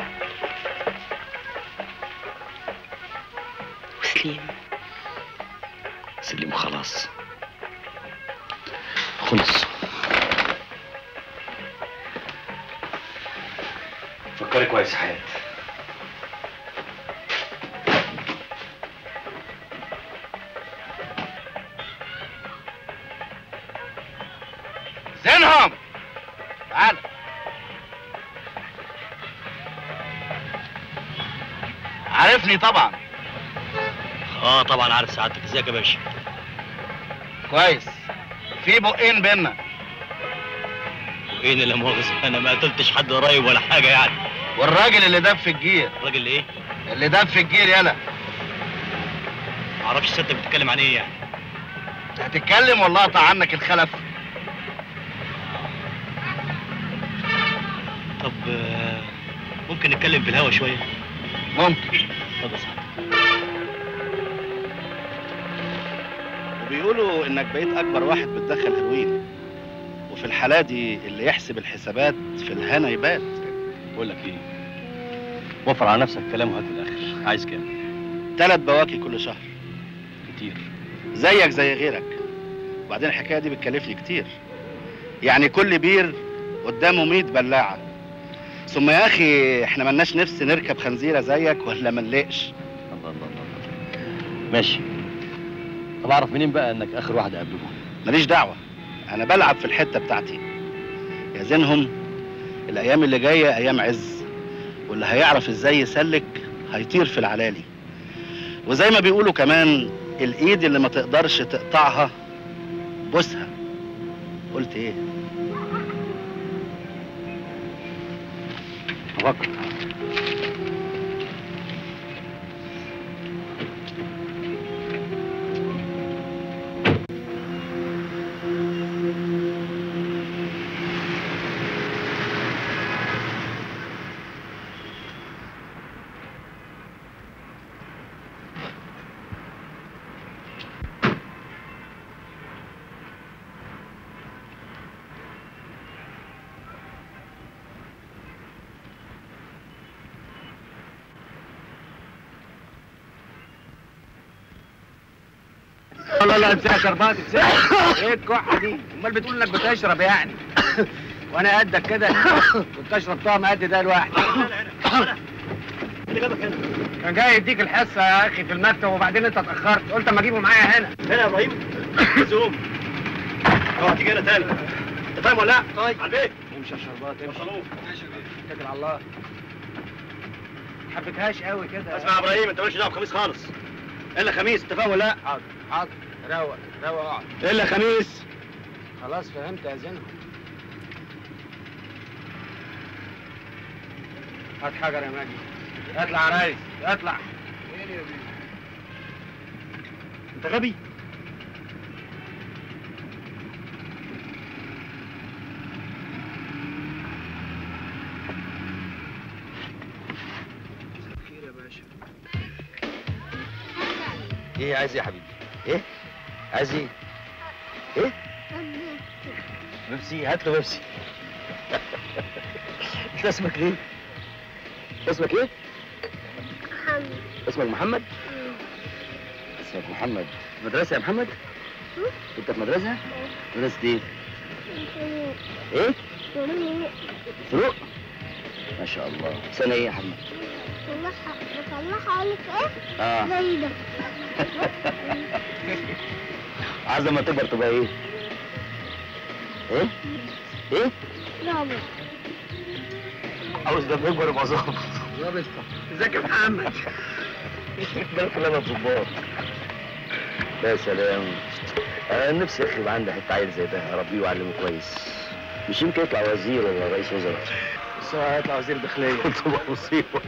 وسليم. سليم خلاص خلص. فكري كويس يا حياة. زينهم تعال. عارفني طبعا. طبعا عارف سعادتك. ازيك يا باشا؟ كويس. في بقين بينا. بقين؟ لا مؤاخذة انا ما قتلتش حد قريب ولا حاجة يعني. والراجل اللي دب في الجير. الراجل ايه؟ اللي دب في الجير يلا. معرفش ستك بتتكلم عن ايه يعني. هتتكلم والله اقطع عنك الخلف. طب ممكن نتكلم في الهوا شوية؟ ممكن. اتفضل سعادتك. وبيقولوا انك بقيت اكبر واحد بتدخل هيروين، وفي الحالة دي اللي يحسب الحسابات في الهنا يبات. بقول لك ايه، وفر على نفسك كلام وهات الاخر. عايز كام؟ 3 بواكي كل شهر. كتير. زيك زي غيرك. وبعدين الحكاية دي بتكلفني كتير، يعني كل بير قدامه 100 بلاعة. ثم يا اخي احنا ملناش نفس نركب خنزيرة زيك ولا منلقش. الله الله الله. ماشي. طب اعرف منين بقى انك اخر واحد اقابله؟ ماليش دعوة، انا بلعب في الحتة بتاعتي. يا زينهم الايام اللي جاية ايام عز، واللي هيعرف ازاي يسلك هيطير في العلالي. وزي ما بيقولوا كمان الايد اللي ما تقدرش تقطعها بوسها. قلت ايه؟ افكر. لا لا امسكها شربات امسكها. ايه الكحه دي؟ امال بتقول انك بتشرب يعني؟ وانا قدك كده كنت اشرب طعم قد ده لوحدي. اللي جابك هنا؟ كان جاي يديك الحصه يا اخي في المكتب وبعدين انت اتاخرت، قلت اما اجيبه معايا هنا. هنا يا ابراهيم؟ زوم. اوعى تيجي هنا تاني. انت فاهم ولا لا؟ طيب على البيت. امشي يا شربات امشي. ماشي. اتكل على الله. ما حبيتهاش قوي كده. اسمع يا ابراهيم، انت مالكش دعوه بخميس خالص. الا خميس، انت فاهم ولا لا؟ حاضر حاضر. روق روق اقعد. الا خميس. خلاص فهمت يا زينب. هات حجر يا ماجد. اطلع يا ريس اطلع. فين يا بيه؟ انت غبي. خير يا باشا. ايه عايز ايه يا حبيبي؟ ايه؟ عايز ايه؟ ايه؟ بيبسي. هات له بيبسي. انت اسمك ايه؟ اسمك ايه؟ محمد. اسمك محمد؟ اسمك محمد. مدرسة يا محمد؟ انت في مدرسة؟ مدرسة ايه؟ ايه؟ فروق؟ ما شاء الله. سنة ايه يا محمد؟ بطلعها اقول لك ايه؟ زي ده. عايز لما تكبر تبقى ايه؟ ايه؟ ايه؟ ظابط. عاوز لما يكبر يبقى ظابط. ظابط. ازيك يا محمد؟ ده كلام الظباط. يا سلام. انا نفسي يا اخي يبقى عندي حته عيل زي ده اربيه واعلمه كويس. مش يمكن يطلع وزير ولا رئيس وزراء. بس هو هيطلع وزير داخليه. تبقى مصيبه.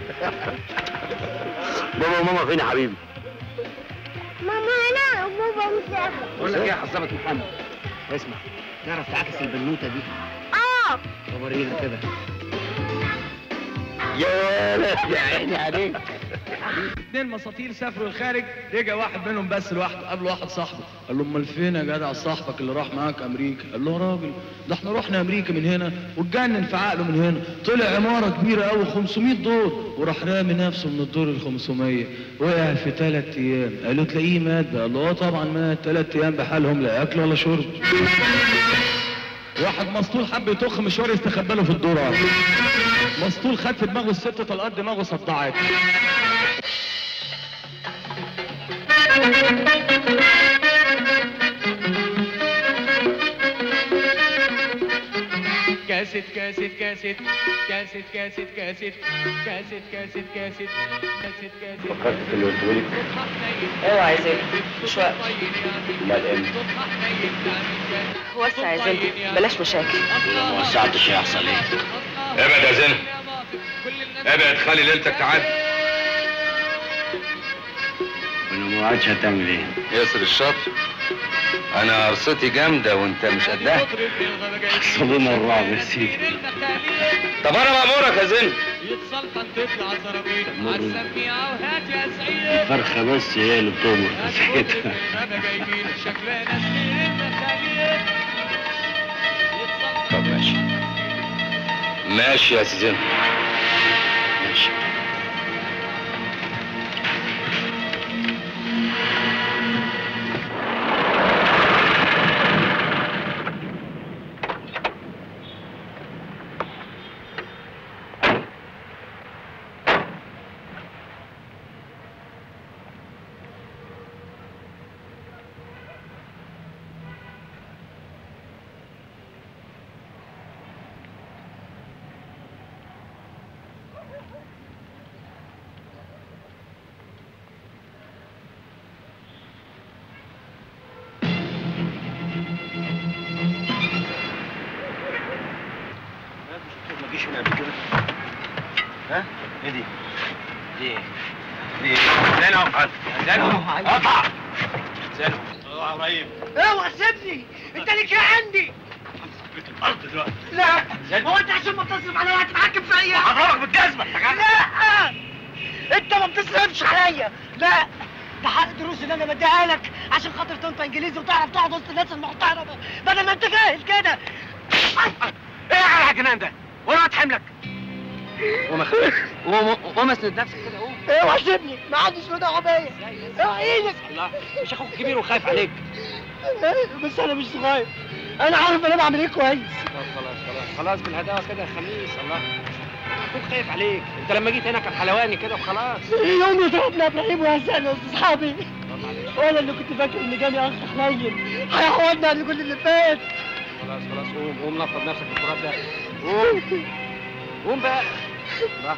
بابا وماما فين يا حبيبي؟ ماما هنا وبابا مسافر. بقول لك ايه يا حظابة محمد؟ اسمع، تعرف تعاكس البنوته دي؟ باب. ورينا كده. يا عيني عليك. 2 مساطيل سافروا الخارج، رجع واحد منهم بس لوحده، قابل واحد صاحبه، قال له امال فين يا جدع صاحبك اللي راح معاك امريكا؟ قال له يا راجل ده احنا رحنا امريكا من هنا واتجنن في عقله من هنا، طلع عماره كبيره قوي 500 دور وراح رامي نفسه من الدور ال 500، وقع في 3 ايام، قالوا تلاقيه مات بقى، قال له طبعا مات، 3 ايام بحالهم لا اكل ولا شرب. واحد مسطول حب يطخ مشوار يستخبى له في الدور، مسطول خد في دماغه الست طلقات دماغه صدعت. كاسيت كاسيت كاسيت كاسيت كاسيت كاسيت كاسيت كاسيت كاسيت كاسيت كاسيت. فكرت في اللي قلته لي؟ اوعى يا زين، مش وقت. امال امتى؟ وسع يا زين، بلاش مشاكل. لو ما وسعتش هيحصل ايه؟ ابعد يا زين، ابعد خلي ليلتك تعدي. ولو ما وعدش هتعمل ايه؟ ياسر الشاطر، انا قرصتي جامده وانت مش قدها. صلينا الرعب يا سيدي. طب انا مامورك يا زين. يتصلحن تطلع الزرابيل على السميعه وهات يا سعيد. الفرخه بس هي اللي بتؤمر كده. انا جايبين شكلنا سنين خليل. طب ماشي ماشي يا سيدي ماشي. ها؟ ايه دي؟ دي زينو زينو اطلع زينو. اوعى ابراهيم. اوعى سيبني، انت ليك ايه عندي؟ بيت الارض دلوقتي. لا هو انت عشان ما بتصرف عليا هتتحكم فيا؟ هضربك بالجزمه. لا انت ما بتصرفش عليا. لا ده حق الدروس اللي انا بديها لك عشان خاطر تنطق انجليزي وتعرف تقعد وسط الناس المحترمه بدل ما انت جاهل كده. ايه على الجنان ده؟ وانا هتحملك. قوم اسند نفسك كده، قوم. اوعى سيبني، ما حدش له دعوه بيا. اوعى ايدك. الله، مش اخوك كبير وخايف عليك. بس انا مش صغير، انا عارف انا بعمل ايه كويس. خلاص بالهداوه كده يا خميس. الله، اخوك خايف عليك، انت لما جيت هنا كان حلواني كده وخلاص. يوم يضربنا ابراهيم وهزقنا وسط اصحابي، وانا اللي كنت فاكر ان جالي اخ حنين هيعوضنا عن كل اللي فات. خلاص قوم نفض نفسك في التراب ده. قوم بقى. الله.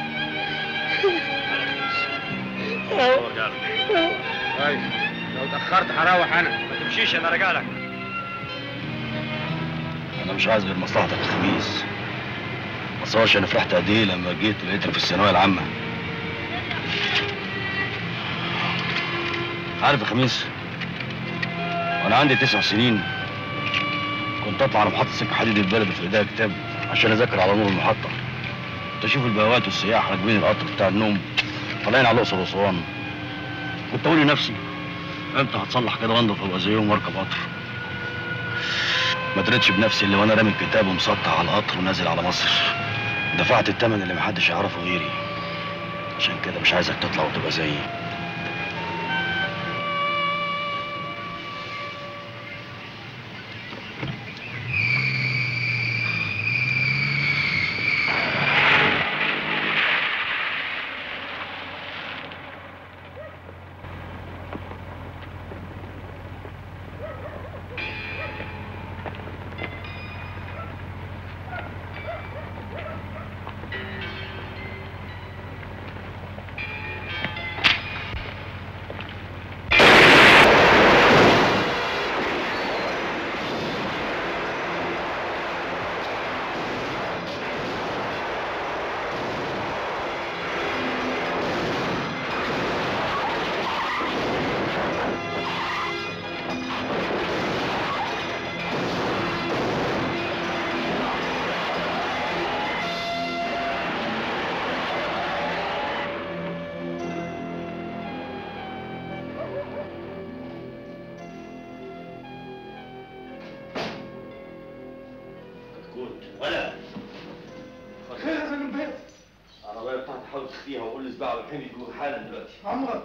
طيب لو اتأخرت هروح انا، ما تمشيش انا راجع لك. انا مش عايز غير مصلحتك يا خميس. ما تصورش انا فرحت قد ايه لما جيت لقيتك في الثانويه العامه. عارف يا خميس، وانا عندي 9 سنين كنت اطلع على محطه سكه حديد البلد في ايديا كتاب عشان اذاكر على نور المحطه. كنت اشوف البوابات والسياح راكبين القطر بتاع النوم طالعين على الاقصر واسوان. كنت اقول لنفسي امتى هتصلح كده وانضف وابقى زيهم واركب قطر. ما دريتش بنفسي اللي وانا رامي الكتاب ومسطح على القطر ونازل على مصر. دفعت الثمن اللي محدش يعرفه غيري. عشان كده مش عايزك تطلع وتبقى زيي. ولا خير يا زين البيت. العربيه بتاعتي حاول تخفيها وقول لسباع والحين يجوا حالا دلوقتي. عمرك.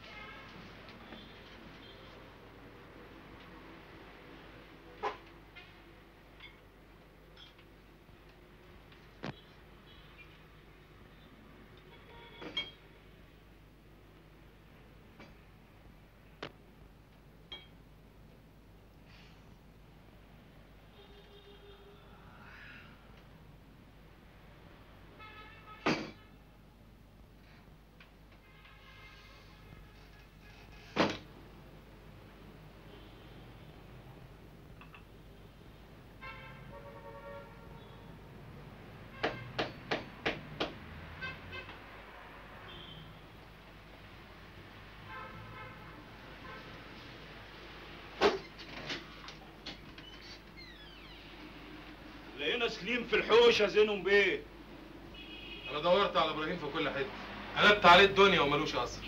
لقينا سليم في الحوش يا زينهم بيه. انا دورت على ابراهيم في كل حته، قلبت عليه الدنيا ومالوش اثر.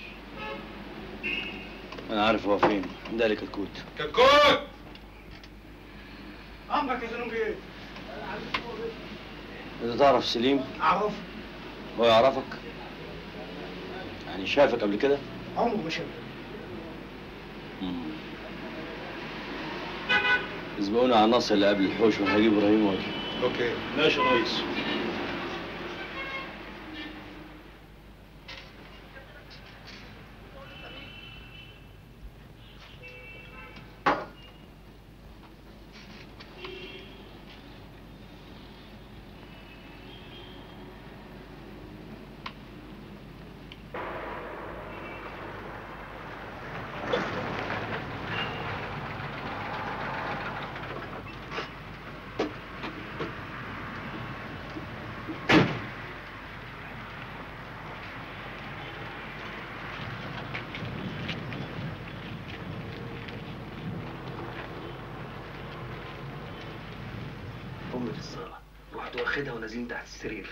انا عارف هو فين، ده لي كتكوت. كتكوت! عمرك يا زين البيت. انت تعرف سليم؟ اعرفه. هو يعرفك؟ يعني شافك قبل كده؟ عمره ما شافه. اسبقونا على النصر اللي قبل الحوش وانا هجيب ابراهيم واجي. اوكي. ماشي يا ريس. أمي في الصالة، رحت واخدها ونازلين تحت السرير.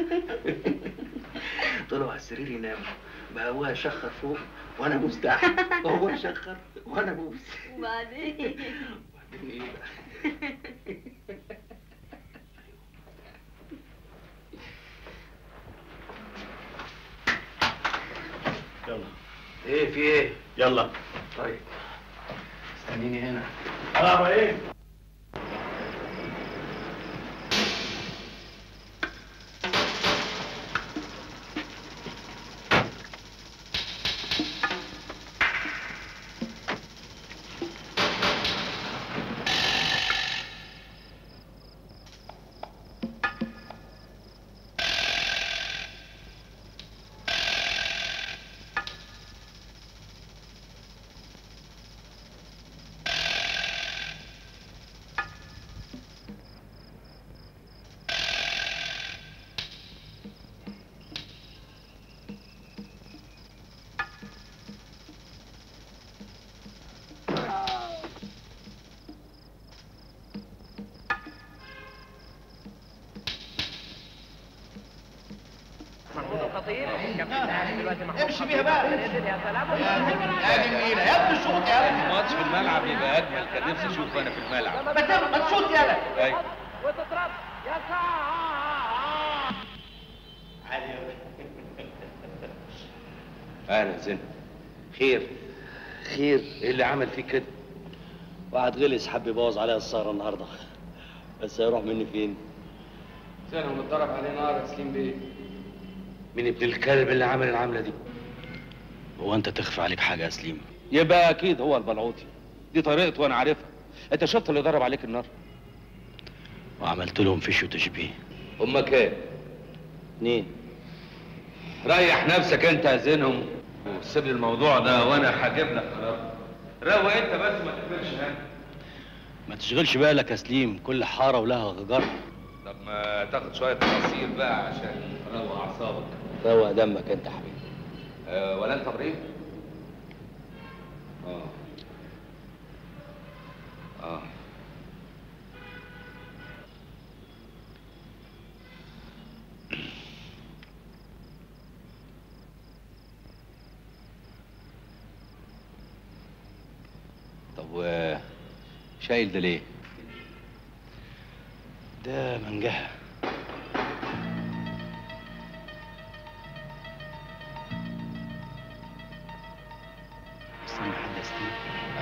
طلعوا على السرير يناموا، بقى هو يشخر فوق وأنا أبوس تحت، وهو يشخر وأنا أبوس. وبعدين؟ وبعدين إيه بقى؟ يلا. إيه في إيه؟ يلا. طيب استنيني هنا. يلا ابراهيم. امشي بيها بقى. يا جميلة يا ابني شوط يا ابني. الماتش في الملعب يبقى اجمل، كان نفسي اشوفه انا في الملعب. ما تشوط يالا. ايوه. وتضرب يا عادي قوي. اهلا زين. خير خير، ايه اللي عمل فيك كده؟ واحد غلس حب يبوظ عليها السهرة النهارده، بس هيروح مني فين؟ سنة متضرب عليه نار يا سليم بيه. مين ابن الكلب اللي عمل العملة دي؟ هو انت تخفى عليك حاجة يا سليم؟ يبقى اكيد هو البلعوطي، دي طريقته وانا عارفها. انت شفت اللي ضرب عليك النار؟ وعملت لهم فيش وتشبيه. هما كام؟ 2. ريح نفسك انت يا زينهم وسيب لي الموضوع ده وانا هجيب لك قرار. روق انت بس ما تقفلش هنا. ما تشغلش بالك يا سليم، كل حارة ولها غجر. طب ما تاخد شوية عصير بقى عشان تروق اعصابك. روق دمك انت يا حبيبي. ولا انت ابراهيم؟ اه طب شايل ده ليه؟ ده منجها. استنى حد يستنى.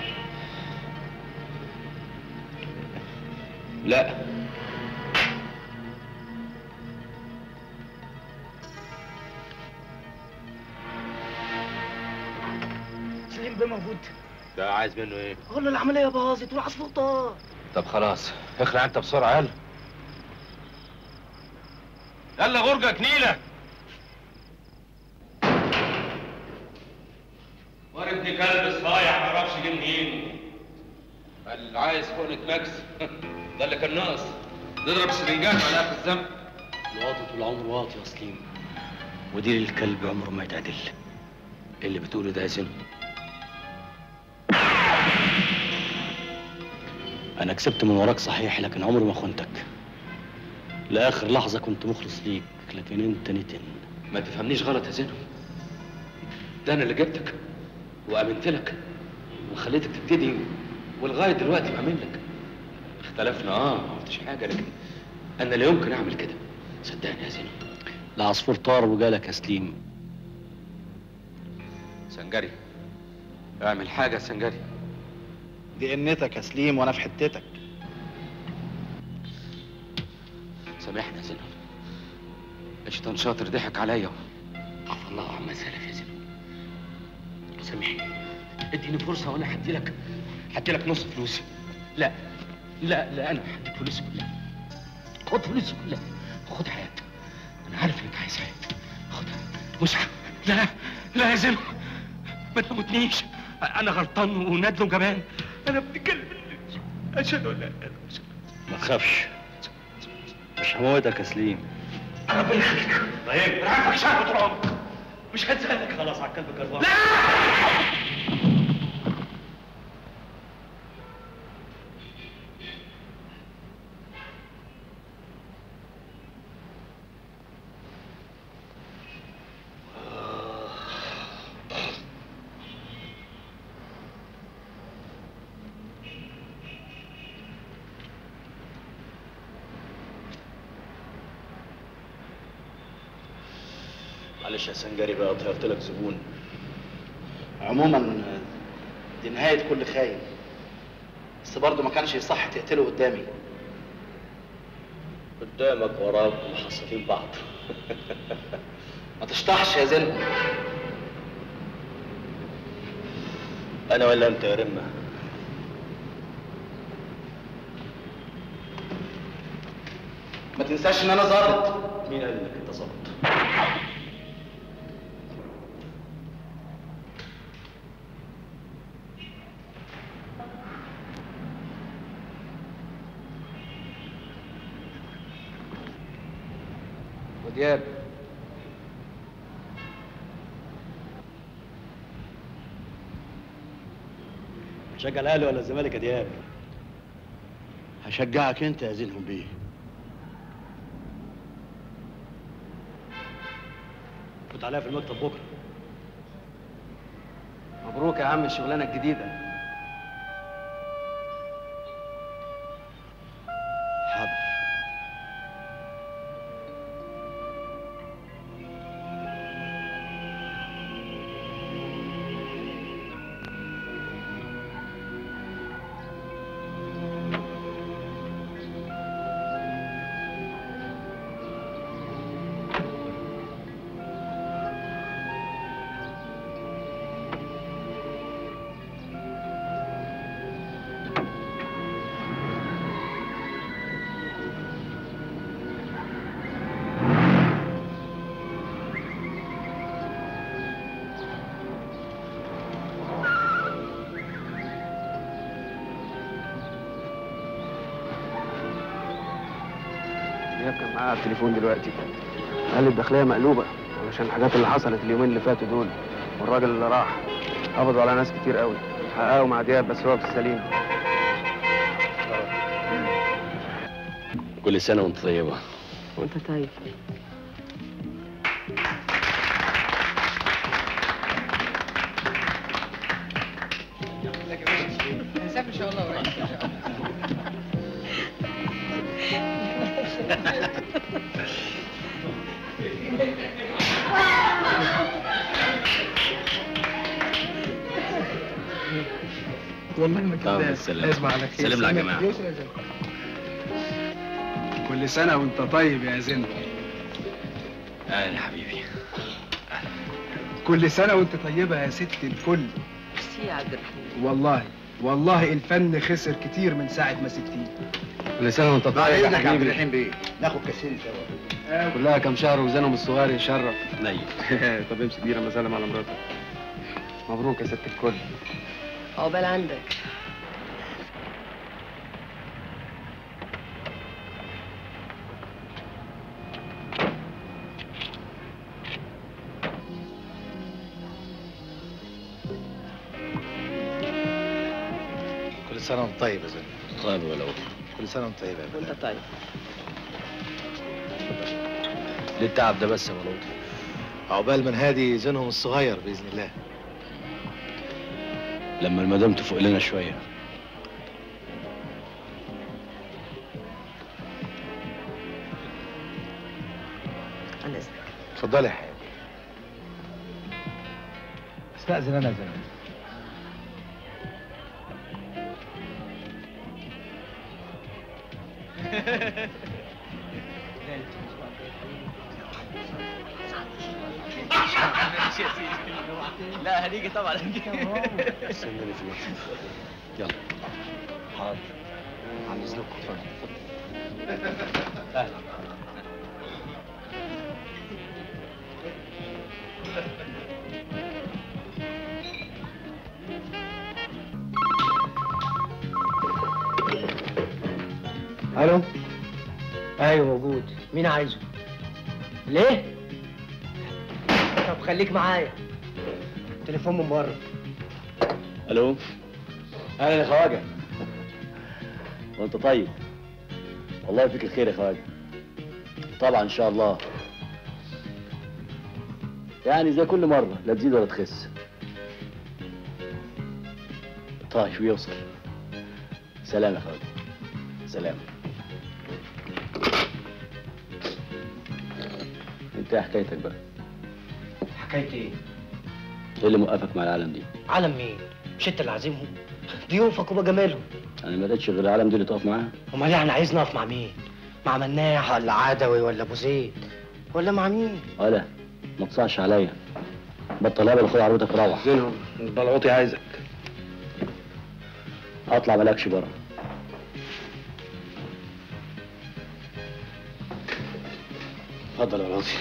لا سليم بيه موجود. ده عايز منه ايه؟ قول له العمليه باظت والعصفور طار. طب خلاص اخلع انت بسرعه. يلا يلا غرجك نيله. وار ابن كلب صايع ما اعرفش جه منين. اللي عايز حقنه ماكس ده اللي كان ناقص. نضرب السرنجات عليها في الذنب. الواطي طول عمره واطي يا سليم، وديل الكلب عمره ما يتعدل. ايه اللي بتقوله ده يا زين؟ انا كسبت من وراك صحيح، لكن عمري ما خنتك. لاخر لحظه كنت مخلص ليك، لكن انت نتن. ما تفهمنيش غلط يا زينو، ده انا اللي جبتك وامنت لك وخليتك تبتدي، ولغايه دلوقتي بعمل لك. اختلفنا ما قلتش حاجه، لكن انا لا يمكن اعمل كده، صدقني يا زينو. العصفور طار وجالك يا سليم. سنجري اعمل حاجه يا سنجري. دي قنتك يا سليم وانا في حتتك. سامحني يا زينو، الشيطان شاطر ضحك عليا. عفى الله عما سلف يا زينو. سامحني، اديني فرصه وانا هدي لك نص فلوسي. لا لا لا، انا هديك فلوسي كلها. خد فلوسي كلها وخد حياتك. انا عارف انك عايز حياتك، خدها. مش لا لا يا زينو، ما تموتنيش. انا غلطان وندل وجبان. انا ابن كلب. اشهد ان لا اله الا الله. ما تخافش، مش هموتك يا سليم. ربنا يخليك. طيب انا عارفك شهر طول عمرك، مش هتسألك خلاص على الكلب كربان. معلش يا سنجري بقى، طيرت لك زبون. عموما دي نهايه كل خاين، بس برضه ما كانش يصح تقتله قدامي. قدامك وراك ومحصلين بعض. ما تشطحش يا زين. انا ولا انت يا رمه؟ ما تنساش ان انا ظابط. مين قال انك انت ظابط؟ ودياب هتشجع الاهلي ولا الزمالك يا دياب؟ هشجعك انت يا زينهم بيه. فوت عليا في المكتب بكره. مبروك يا عم الشغلانه الجديده. حاضر. دياب كان معايا على التليفون دلوقتي، قال لي الداخليه مقلوبه علشان الحاجات اللي حصلت اليومين اللي فاتوا دول، والراجل اللي راح قبضوا على ناس كتير قوي. حققوا مع دياب بس هو في السليم. كل سنه وانت طيبه. وانت طيب. هنسافر ان شاء الله قريب ان شاء الله. والله ما كده. اسمع على خير. سلم لي على الجماعه. كل سنه وانت طيب يا زين. اهلا يا حبيبي. كل سنه وانت طيبه يا ست الكل. ميرسي يا عبد الرحيم. والله الفن خسر كتير من ساعه ما سبتيه. كل سنه وانت طيب بعد يا اذنك يا عبد حبيبي. الرحيم بيه، ناخد كاسين سوا. كلها كام شهر وزينهم الصغير يشرف. نايم. طب امسك دي لما اسلم على مراتك. مبروك يا ست الكل. عقبال عندك. كل سنه وانت طيب يا زين. طيب ولا كل سنه وانت طيب يا بلال. وانت طيب. ليه التعب ده بس يا بلوطي؟ عقبال من هادي زينهم الصغير باذن الله. لما المدام تفوق لنا شويه. عن اذنك. اتفضلي يا حبيبي. استأذن انا يا زين. لا هنيجي طبعا. استناني في الوقت. يلا. حاضر. عن اذنكم اتفضل. اهلا. الو. ايوه موجود. مين عايزه؟ ليه؟ طب خليك معايا. تليفون من بره. الو. اهلا يا خواجه. وانت طيب؟ والله فيك الخير يا خواجه. طبعا ان شاء الله. يعني زي كل مره، لا تزيد ولا تخس. طيب يوصل. سلام يا خواجه. سلام. انت ايه حكايتك بقى؟ حكايتي ايه؟ ايه اللي موقفك مع العالم دي؟ عالم مين؟ مش انت اللي عازمهم؟ ضيوفك وبجمالهم. انا ما لقيتش غير العالم دي اللي تقف معاها. امال يعني عايز نقف مع مين؟ مع مناح ولا عدوي ولا ابو زيد؟ ولا مع مين؟ ولا ما تصعش عليا. بطل هبل وخد عربيتك وروح. زينهم البلعوطي عايزك. اطلع مالكش بره. اتفضل يا بلعوطي.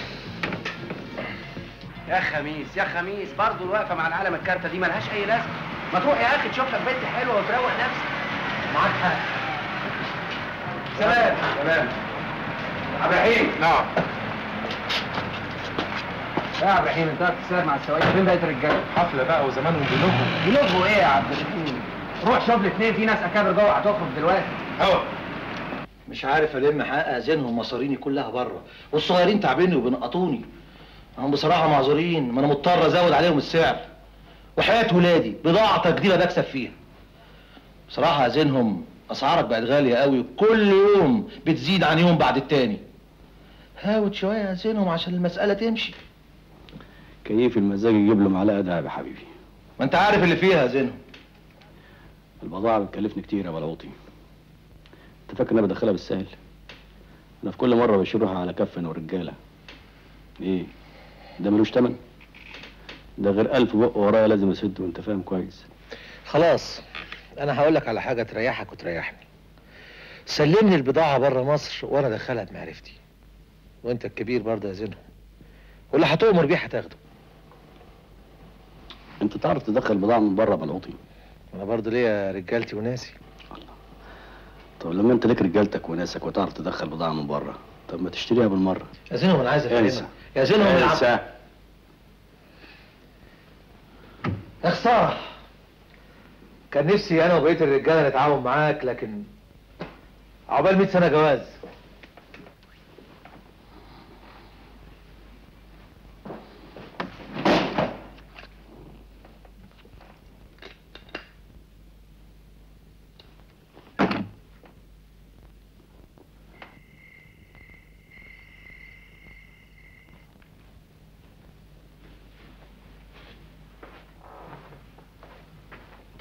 يا خميس يا خميس، برضه الوقفه مع العالم الكارته دي ملهاش اي لازمه. ما تروح يا اخي تشوف لك بنت حلوه وتروق نفسك. معاك حق. سلام. سلام. عبد الرحيم. نعم. يا عبد الرحيم انت واقف تسهر مع السواقين، فين بقيه الرجاله؟ حفله بقى وزمانهم بيلوجوا. بيلوجوا ايه يا عبد الرحيم؟ روح شوف الاثنين، في ناس اكابر جوه هتخرج دلوقتي. اهو. مش عارف الم حقق زينهم مصاريني كلها بره، والصغيرين تعبيني وبينقطوني. هم بصراحه معذورين، ما انا مضطر ازود عليهم السعر. وحياه ولادي بضاعه جديده بكسب فيها. بصراحه يا زينهم اسعارك بقت غاليه قوي، وكل يوم بتزيد عن يوم بعد التاني. هاوت شويه يا زينهم عشان المساله تمشي. كيف المزاج يجيب له معلقه دهب يا حبيبي. ما انت عارف اللي فيها يا زينهم. البضاعه بتكلفني كتير يا بلعوطي. انت فاكر انا بدخلها بالسهل؟ انا في كل مره بشيلها على كف انا والرجاله. ايه ده ملوش تمن؟ ده غير 1000 بق ورايا لازم اسد، وانت فاهم كويس. خلاص انا هقول لك على حاجه تريحك وتريحني. سلمني البضاعه بره مصر وانا ادخلها بمعرفتي. وانت الكبير برضه يا زينهم، واللي هتؤمر بيه هتاخده. انت تعرف تدخل بضاعه من بره بلعوطي؟ انا برضه ليا رجالتي وناسي. طب لما انت ليك رجالتك وناسك وتعرف تدخل بضاعه من بره، طب ما تشتريها بالمره. يا زينهم انا عايز افهمك. يا زينهم انسى. يا خساره. كان نفسي انا وبقيه الرجاله نتعاون معاك، لكن عقبال 100 سنه جواز.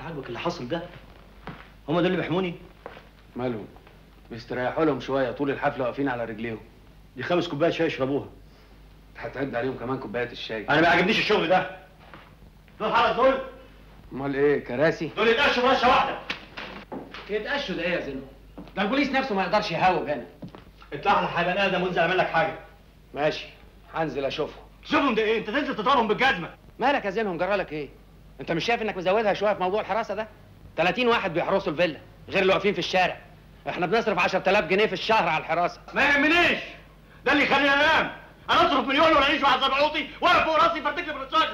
عاجبك اللي حصل ده؟ هما دول اللي بيحموني؟ مالهم؟ بيستريحوا لهم شويه، طول الحفله واقفين على رجليهم. دي 5 كوبايات شاي يشربوها. هتعد عليهم كمان كوبايه الشاي. انا ما عجبنيش الشغل ده. دول حرس دول؟ امال ايه، كراسي؟ دول يتقشوا رشه واحده. يتقشوا ده ايه يا زلمه؟ ده البوليس نفسه ما يقدرش يهاوب هنا. اطلع لي يا بني ادم وانزل اعمل لك حاجه. ماشي، هنزل اشوفهم. شوفهم ده ايه؟ انت تنزل تضربهم بالجزمه. مالك يا زينهم، جرالك ايه؟ انت مش شايف انك مزودها شويه في موضوع الحراسه ده؟ 30 واحد بيحرسوا الفيلا غير اللي واقفين في الشارع. احنا بنصرف 10000 جنيه في الشهر على الحراسه. ما يهمنيش، ده اللي يخليني انام. انا اصرف مليون ولا اعيش واحد زبعوطي واقف فوق راسي يفرتك لي بالرصاصه.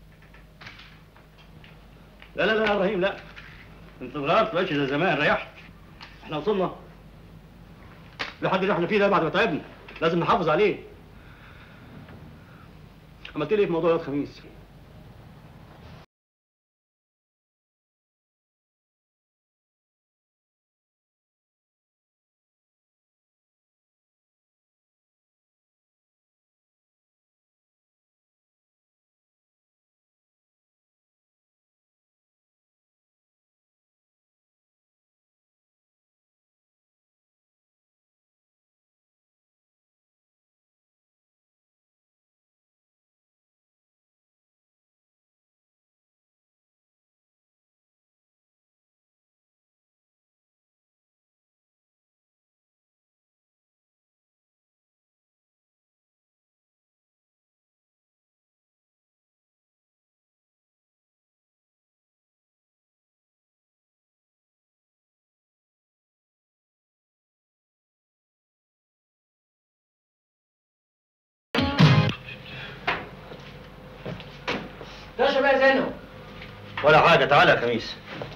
لا لا لا يا ابراهيم، لا انت اتغيرت، بقيتش زي زمان، ريحت. احنا وصلنا لحد اللي احنا فيه ده بعد ما تعبنا، لازم نحافظ عليه. عملت لي ايه في موضوع يوم الخميس؟ تشرب ايه يا زينو؟ ولا حاجه، تعالى يا خميس.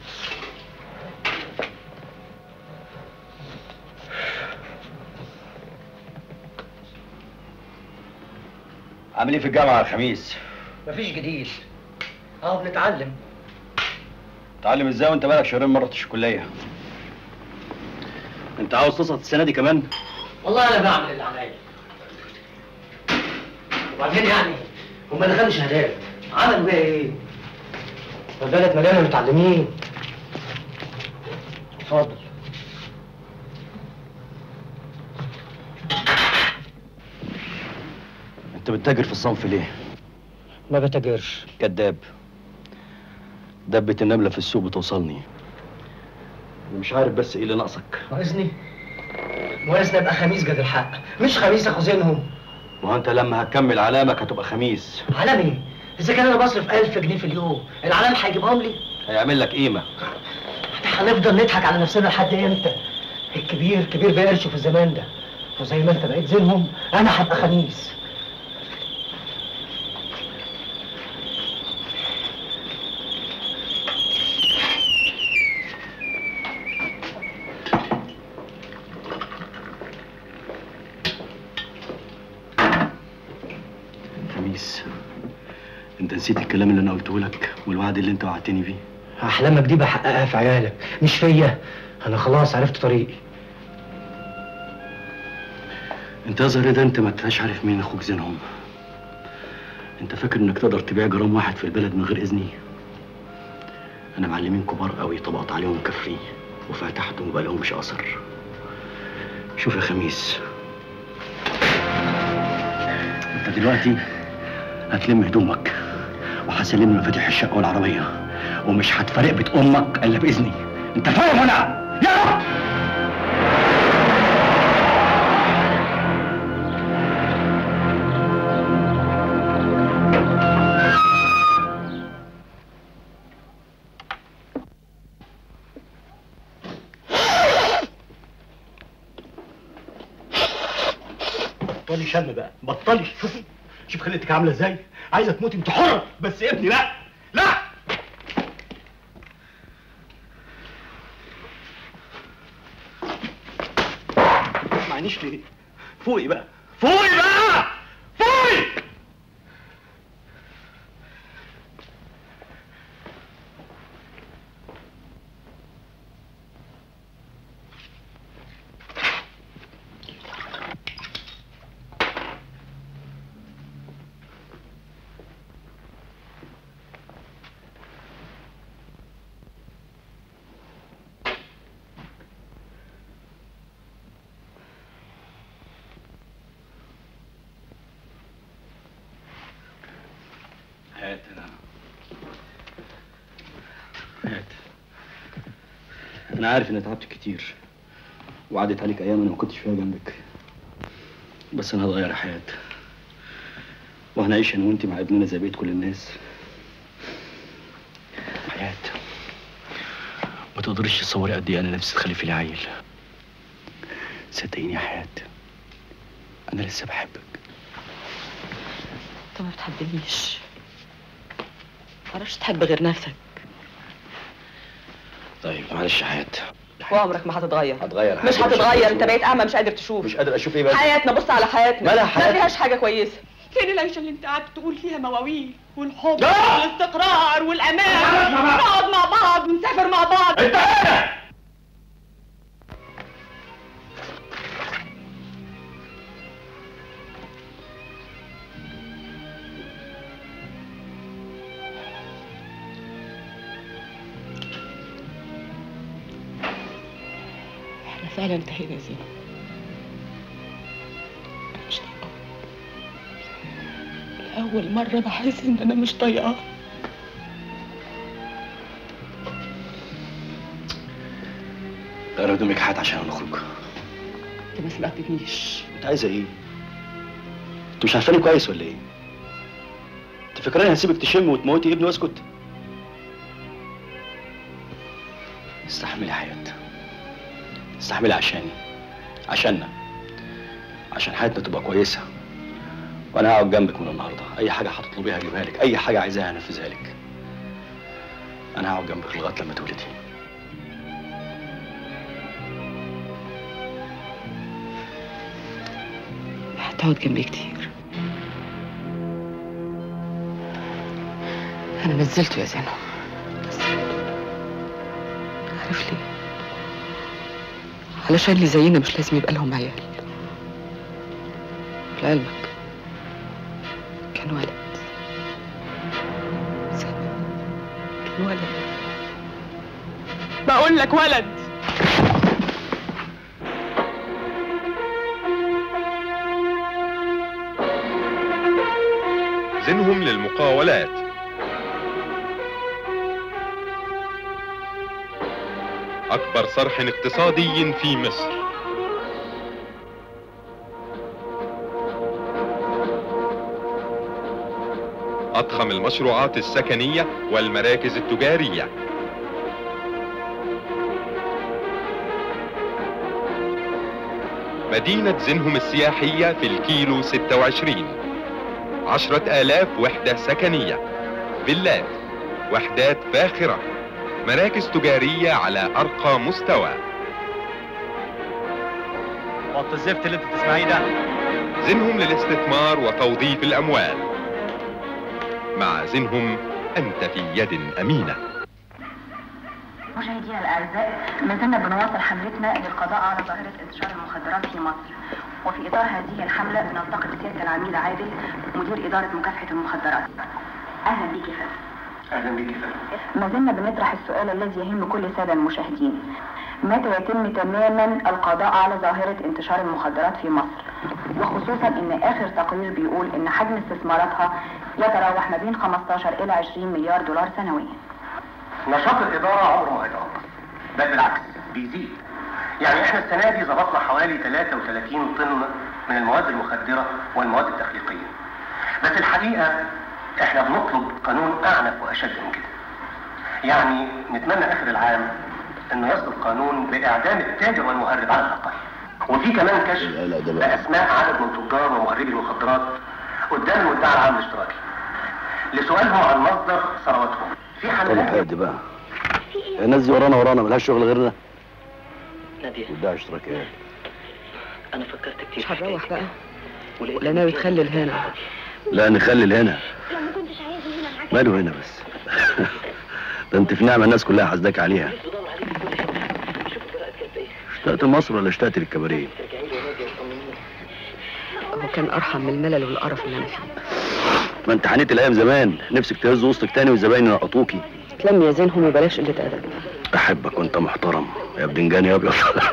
عامل ايه في الجامعه يا خميس؟ مفيش جديد. بنتعلم. تعلم ازاي وانت بقالك شهرين ما رحتش الكليه؟ انت عاوز تسقط السنه دي كمان؟ والله انا بعمل اللي عليا. وبعدين يعني هم دخلوا شهادات، عملوا بيها ايه؟ البلد مليانه متعلمين. اتفضل. انت بتتاجر في الصنف ليه؟ ما بتاجرش. كذاب. دبة النملة في السوق بتوصلني. ومش عارف بس ايه اللي ناقصك. ناقصني ابقى خميس جد الحق، مش خميس اخو زينهم. ما هو انت لما هتكمل علامك هتبقى خميس. علام ايه؟ اذا كان انا بصرف 1000 جنيه في اليوم، العلام هيجيبهم لي؟ هيعمل لك قيمة. هنفضل نضحك على نفسنا لحد امتى؟ الكبير كبير بقرشه في الزمان ده، وزي ما انت بقيت زينهم انا هبقى خميس. خميس، انت نسيت الكلام اللي انا قلته لك والوعد اللي انت وعدتني بيه. احلامك دي بحققها في عيالك مش فيا. انا خلاص عرفت طريقي. انت يظهر ده انت ما انتش عارف مين اخوك زينهم. انت فاكر انك تقدر تبيع جرام واحد في البلد من غير اذني؟ انا معلمين كبار قوي طبقت عليهم كفري وفتحتهم وبقى لهمش اثر. شوف يا خميس، انت دلوقتي هتلم هدومك وهسلم مفاتيح الشقه والعربيه ومش هتفارق بيت امك الا باذني. انت فاهم ولا؟ يلا. بطلي شم بقى، بطلي. شوف خليتك عامله ازاي، عايزه تموتي انت حره، بس ابني لا لا. ما تسمعنيش ليه؟ فوقي بقى، فوقي بقى، فوقي. انا عارف اني تعبت كتير وعدت عليك ايام انا ما كنتش فيها جنبك، بس انا هتغير يا حياة، وهنعيش انا وانت مع ابننا زي بقية كل الناس. حياة، ما تقدريش تصوري قد ايه انا نفسي تخلفي لي عيل. صدقيني يا حياة، انا لسه بحبك. انت ما بتحبنيش، ما تعرفش تحب غير نفسك. طيب معلش يا حياة. وعمرك ما هتتغير. هتغير مش هتتغير، انت بقيت اعمى مش قادر تشوف. مش قادر اشوف ايه بس؟ حياتنا، بص على حياتنا، مالها حياتنا؟ ما فيهاش حاجه كويسه. فين العيشه اللي انت قاعد تقول فيها مواويل والحب والاستقرار والامان، نقعد مع بعض ونسافر مع بعض؟ انت فعلا انتهينا يا زينب. انا مش طايقاه. لأول مرة بحس ان انا مش طايقاه. غير هدومك حياة عشان نخرج. انت ما سمعتنيش. انت عايزة ايه؟ انت مش عارفاني كويس ولا ايه؟ انت فاكراني هسيبك تشم وتموتي ابني واسكت؟ استحملي يا حياة، استحملي عشاني، عشاننا، عشان حياتنا تبقى كويسة. وانا هقعد جنبك من النهارده، اي حاجة هتطلبيها هجيبها لك، اي حاجة عايزاها هنفذها لك. انا هقعد جنبك لغاية لما تولدي. هتقعد جنبي كتير. انا نزلته يا زينب. عارف ليه؟ علشان اللي زينا مش لازم يبقى لهم عيال. لعلمك كان ولد، كان ولد، بقول لك ولد. زينهم للمقاولات. أكبر صرح اقتصادي في مصر. أضخم المشروعات السكنية والمراكز التجارية. مدينة زينهم السياحية في الكيلو 26. 10,000 وحدة سكنية، فيلات، وحدات فاخرة، مراكز تجارية على أرقى مستوى. وقت الزفت اللي انت بتسمعيه ده. زينهم للاستثمار وتوظيف الأموال. مع زينهم أنت في يد أمينة. مشاهدينا الأعزاء، ما زلنا بنواصل حملتنا للقضاء على ظاهرة انتشار المخدرات في مصر، وفي إطار هذه الحملة بنلتقي بسيادة العميد عادل مدير إدارة مكافحة المخدرات. أهلا بك يا فندم. أهلا بك يا فندم. ما زلنا بنطرح السؤال الذي يهم كل السادة المشاهدين: متى يتم تماما القضاء على ظاهرة انتشار المخدرات في مصر؟ وخصوصا ان اخر تقرير بيقول ان حجم استثماراتها يتراوح ما بين 15 الى 20 مليار دولار سنويا. نشاط الإدارة عمره ما هيتوقف، بل بالعكس بيزيد. يعني احنا السنة دي ظبطنا حوالي 33 طن من المواد المخدرة والمواد التخليقية. بس الحقيقة احنا بنطلب قانون أعنف وأشد من كده. يعني نتمنى آخر العام انه يصدر قانون بإعدام التاجر والمهرب على الأقل. وفي كمان كشف بأسماء عدد من تجار ومهربي المخدرات قدام المدعي العام الاشتراكي لسؤالهم عن مصدر ثروتهم. في حملات بقى الناس دي ورانا ملهاش شغل غيرنا. نادية، مدعي اشتراكيات. أنا فكرت كتير. مش هنروح بقى ولا ناوي تخلل هنا؟ لا نخلل هنا. ماله هنا بس؟ ده انت في نعمة الناس كلها حاسداك عليها. اشتقت لمصر ولا اشتقت للكباريه؟ هو كان ارحم من الملل والقرف اللي انا فيه. ما انت حنيت الايام زمان، نفسك تهز وسطك تاني والزباين ينقطوكي. تلم يا زينهم وبلاش قله ادب. احبك وانت محترم يا بدنجان يا ابيض.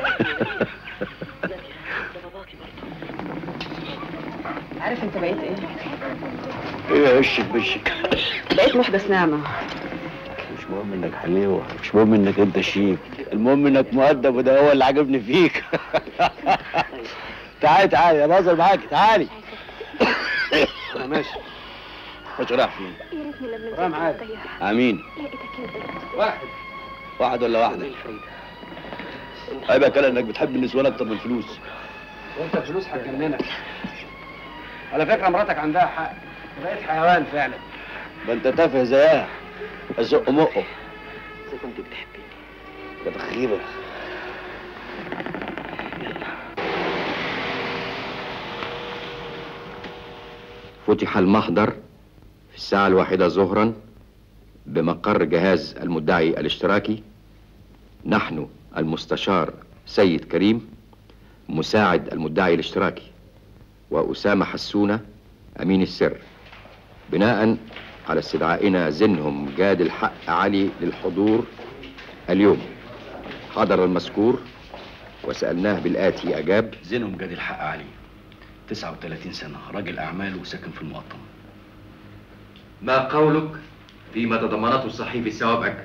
عارف انت بقيت ايه؟ ايه وشك بشك؟ بقيت محدث نعمه. مش مهم انك حليوه، مش مهم انك انت شيك، المهم انك مؤدب وده هو اللي عجبني فيك. تعالي تعالي يا بازل معاكي، تعالي. انا ماشي. مش رايح فين؟ يا ريتني لما رايح معاك. امين. لقيتك انت. واحد ولا واحده؟ هيبقى كده انك بتحب النسوان اكتر من الفلوس. وانت الفلوس هتجننك. على فكره مراتك عندها حق، بقيت حيوان فعلا. ده انت تافه زيها، ازق مقه. اذا كنت بتحبني يا بخيبه. فتح المحضر في الساعة 1 ظهرا بمقر جهاز المدعي الاشتراكي. نحن المستشار سيد كريم مساعد المدعي الاشتراكي وأسامة حسونة أمين السر، بناء على استدعائنا زنهم جاد الحق علي للحضور اليوم. حضر المذكور وسألناه بالآتي أجاب: زينهم جاد الحق علي، 39 سنة، راجل أعمال وساكن في المقطم. ما قولك فيما تضمنته صحيفة سوابعك؟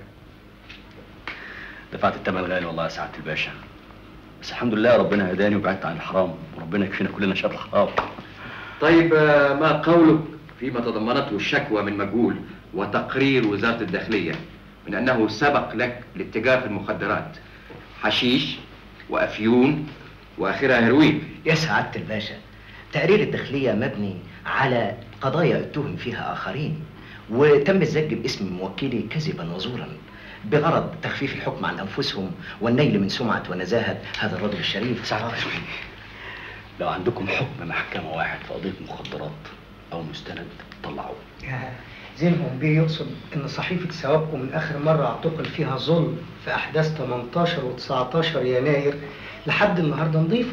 دفعت الثمن غالي والله يا سعادة الباشا، بس الحمد لله ربنا هداني وبعدت عن الحرام، وربنا يكفينا كلنا شر الحرام. طيب ما قولك فيما تضمنته الشكوى من مجهول وتقرير وزارة الداخلية من أنه سبق لك الاتجار في المخدرات، حشيش وأفيون وآخرها هيروين؟ يا سعادة الباشا، تقرير الداخلية مبني على قضايا اتهم فيها آخرين، وتم الزج باسم موكلي كذبا وزورا بغرض تخفيف الحكم عن أنفسهم والنيل من سمعة ونزاهة هذا الرجل الشريف. لو عندكم حكم محكمة واحد في قضية مخدرات أو مستند طلعوه. زينهم بيه يقصد ان صحيفة سوابكم من اخر مرة اعتقل فيها ظلم في احداث 18 و 19 يناير لحد النهاردة نضيفة.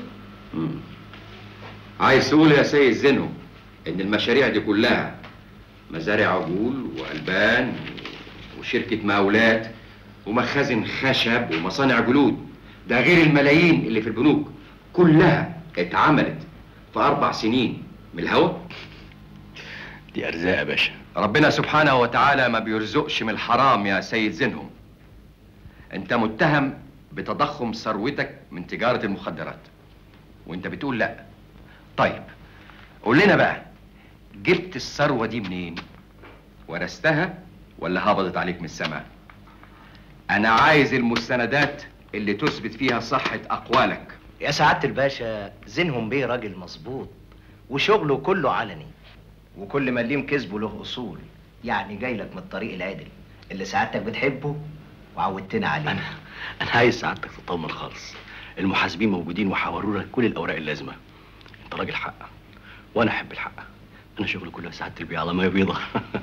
عايز تقول يا سيد زينهم ان المشاريع دي كلها مزارع عجول والبان وشركة مقاولات ومخازن خشب ومصانع جلود، ده غير الملايين اللي في البنوك كلها اتعملت في 4 سنين من الهوا؟ دي ارزاق يا باشا. ربنا سبحانه وتعالى ما بيرزقش من الحرام يا سيد زينهم. انت متهم بتضخم ثروتك من تجارة المخدرات وانت بتقول لا. طيب قول لنا بقى، جبت الثروة دي منين؟ ورثتها ولا هبطت عليك من السماء؟ انا عايز المستندات اللي تثبت فيها صحة اقوالك. يا سعادة الباشا، زينهم بيه راجل مظبوط وشغله كله علني، وكل مليم كسبه له اصول، يعني جاي لك من الطريق العدل اللي سعادتك بتحبه وعودتنا عليه. انا عايز سعادتك تطمن خالص، المحاسبين موجودين وحوروا لك كل الاوراق اللازمه. انت راجل حق وانا احب الحق، انا شغلي كله سعاده البيع على ميه بيضه.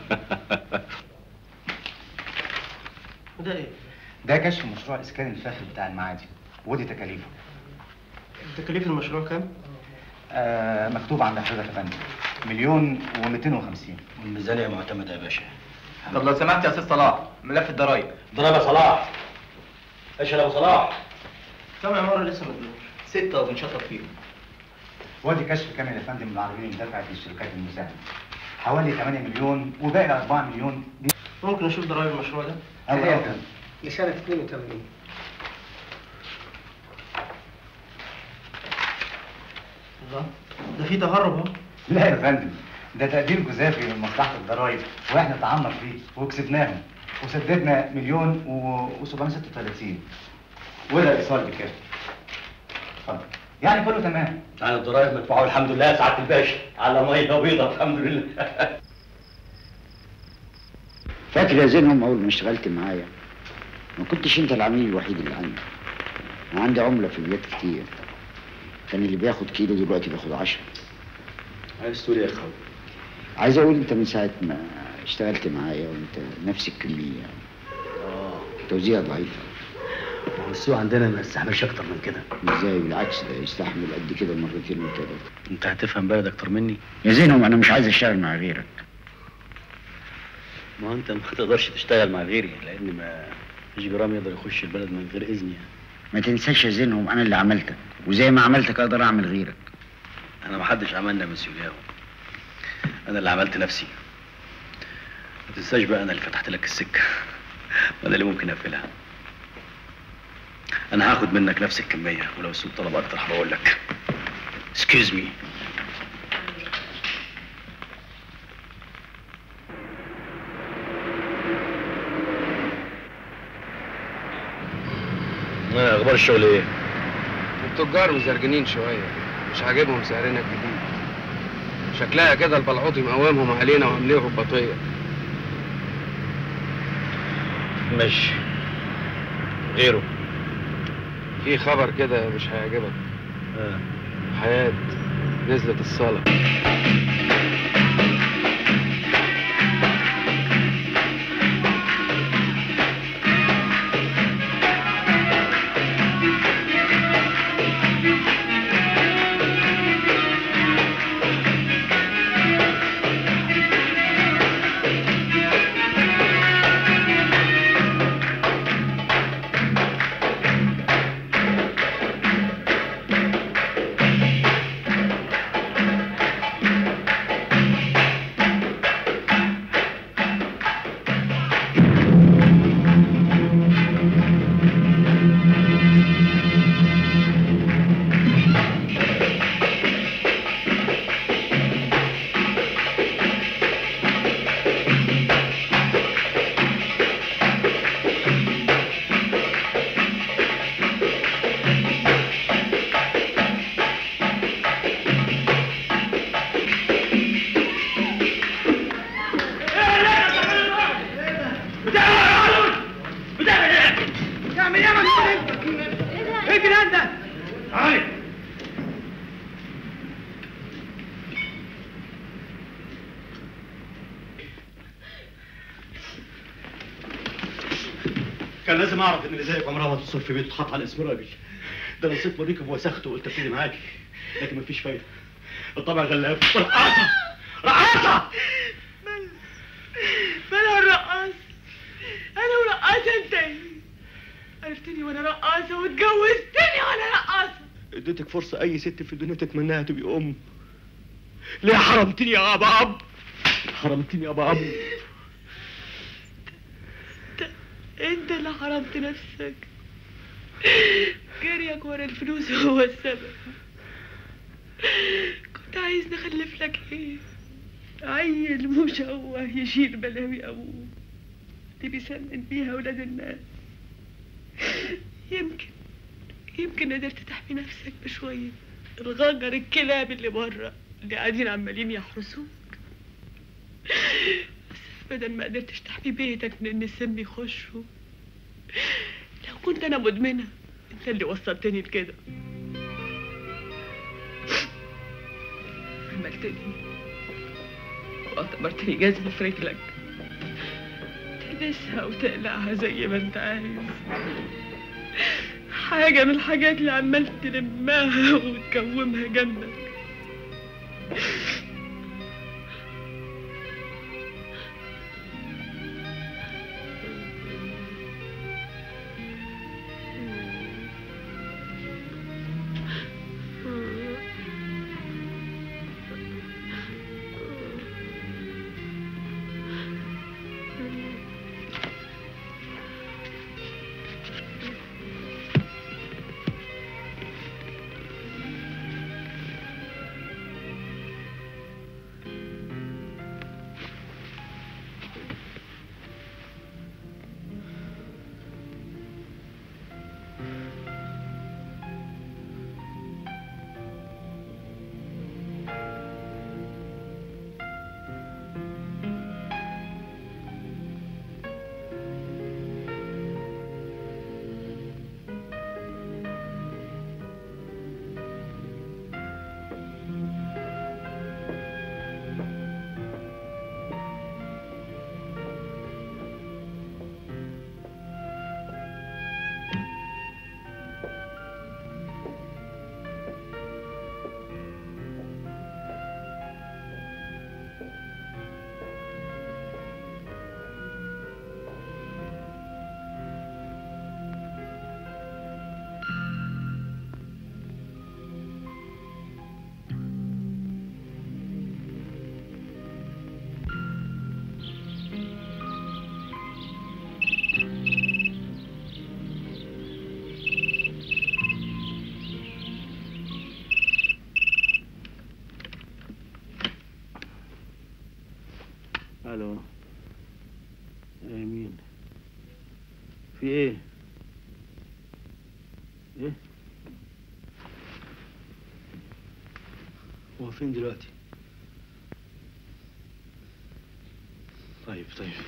ده ايه؟ ده كشف مشروع اسكان الفاخر بتاع المعادي ودي تكاليفه. تكاليف المشروع كام؟ مكتوب عند حضرتك يا فندم 1,250,000. والميزانيه معتمده يا باشا. طب لو سمحت يا استاذ صلاح، ملف الضرايب. ضرايب يا صلاح. ايش يا ابو صلاح؟ كم عماره لسه مدلوش؟ 6 وبنشطب فيهم. ودي كشف كامل يا فندم بالعربيين اللي دفعت للشركات المساهمه. حوالي 8 مليون وباقي 4 مليون دي. ممكن اشوف ضرايب المشروع ده؟ يا فندم. لسنة 82. الله، ده في تهرب اهو. لا يا فندم، ده تقدير جزافي من مصلحه الضرايب واحنا تعمق فيه وكسبناهم وسددنا 1,736,000 وده الايصال بكام؟ اتفضل. يعني كله تمام. يعني الضرايب مدفوعه والحمد لله يا سعاده الباشا على ميه بيضه الحمد لله. فاكر يا زينهم اول ما اشتغلت معايا ما كنتش انت العميل الوحيد اللي عندي. انا عندي عمله في البلاد كتير، كان اللي بياخد كيلو دلوقتي بياخد 10. عايز تقول ايه يا اخويا؟ عايز اقول انت من ساعه ما اشتغلت معايا وانت نفس الكميه. توزيع ضعيف. ما هو السوق عندنا ما يستحملش اكتر من كده. ازاي؟ بالعكس ده يستحمل قد كده مرتين وثلاثه. انت هتفهم بلد اكتر مني. يا زينهم انا مش عايز اشتغل مع غيرك. ما هو انت ما تقدرش تشتغل مع غيري لان ما فيش جرام يقدر يخش البلد من غير اذني. ما تنساش يا زينهم انا اللي عملتك، وزي ما عملتك اقدر اعمل غيرك. انا ما حدش عملنا مسؤوليه، انا اللي عملت نفسي. ما تنساش بقى انا اللي فتحت لك السكه. انا اللي ممكن اقفلها. انا هاخد منك نفس الكميه، ولو السوق طلب اكتر هبقول لك. Excuse me. اخبار الشغل ايه؟ التجار مزرجنين شويه، مش عاجبهم سعرنا الجديد. شكلها كده البلعوطي مقومهم علينا وعامليهم بطيه. ماشي. غيره؟ في خبر كده مش هيعجبك. حياة نزلت الصالة. كان لازم اعرف ان اللي زيك عمرها ما تصرف في بيت وتحط على اسم راجل. ده انا نسيت موريك بوساخته وقلت ابتدي معاكي، لكن مفيش فايده. الطبع غلاب. رقاصه رقاصه. مالها الرقاصه؟ انا ورقاصه انت عرفتني وانا رقاصه واتجوزتني وانا رقاصه. اديتك فرصه اي ست في الدنيا تتمناها تبقي ام. ليه حرمتني يا ابا اب؟ حرمتني يا ابا اب. انت اللي حرمت نفسك. جريك ورا الفلوس هو السبب. كنت عايز نخلف لك ايه؟ عيل مشوه يشيل بلاوي ابوه اللي بيسمن بيها ولاد الناس. يمكن قدرت تحمي نفسك بشويه الغجر الكلاب اللي بره اللي قاعدين عمالين يحرسوك. بدل ما قدرتش تحمي بيتك من ان السم يخشوا. لو كنت انا مدمنه انت اللي وصلتني لكده. عملتني واعتبرتني جزمه في رجلك تلبسها وتقلعها زي ما انت عايز. حاجه من الحاجات اللي عمال تلمها وتكومها جنبك. الو. ايه مين؟ في ايه؟ ايه؟ هو فين دلوقتي؟ طيب.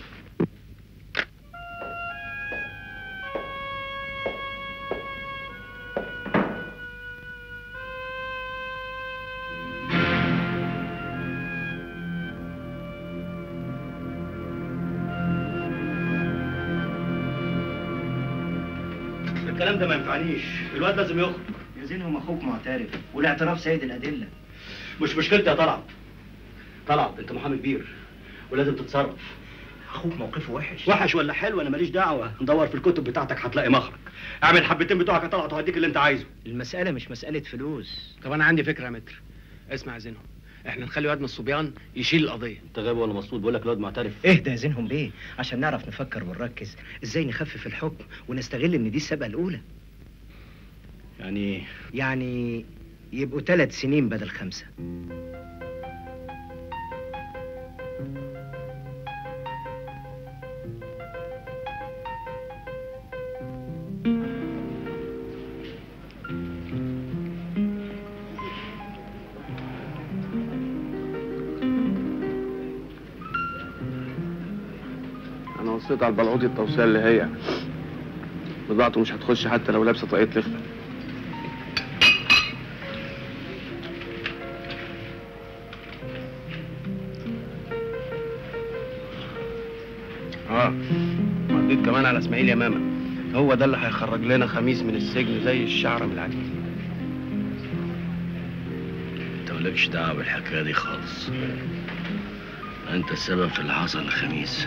الكلام ده ما ينفعنيش، الواد لازم يخرج. يا زينهم اخوك معترف والاعتراف سيد الادله. مش مشكلتي يا طلعت انت محامي كبير ولازم تتصرف. اخوك موقفه وحش ولا حلو انا ماليش دعوه، ندور في الكتب بتاعتك هتلاقي مخرج. اعمل حبتين بتوعك يا طلعت وهديك اللي انت عايزه. المساله مش مساله فلوس. طب انا عندي فكره يا متر. اسمع يا زينهم، احنا نخلي واد من الصبيان يشيل القضيه. انت غايب ولا مصوت؟ بقول لك الواد معترف. اهدى يا زينهم بيه عشان نعرف نفكر ونركز ازاي نخفف الحكم ونستغل ان دي السابقه الاولى. يعني يبقوا 3 سنين بدل 5. انا وصيت على البلعوطي التوصيه اللي هي بضاعته مش هتخش حتى لو لابسه طاقية لخفه. وعديت كمان على اسماعيل يمامه، هو ده اللي هيخرج لنا خميس من السجن زي الشعره من العجين. انت مالكش دعوه بالحكايه دي خالص، انت السبب في اللي حصل لخميس.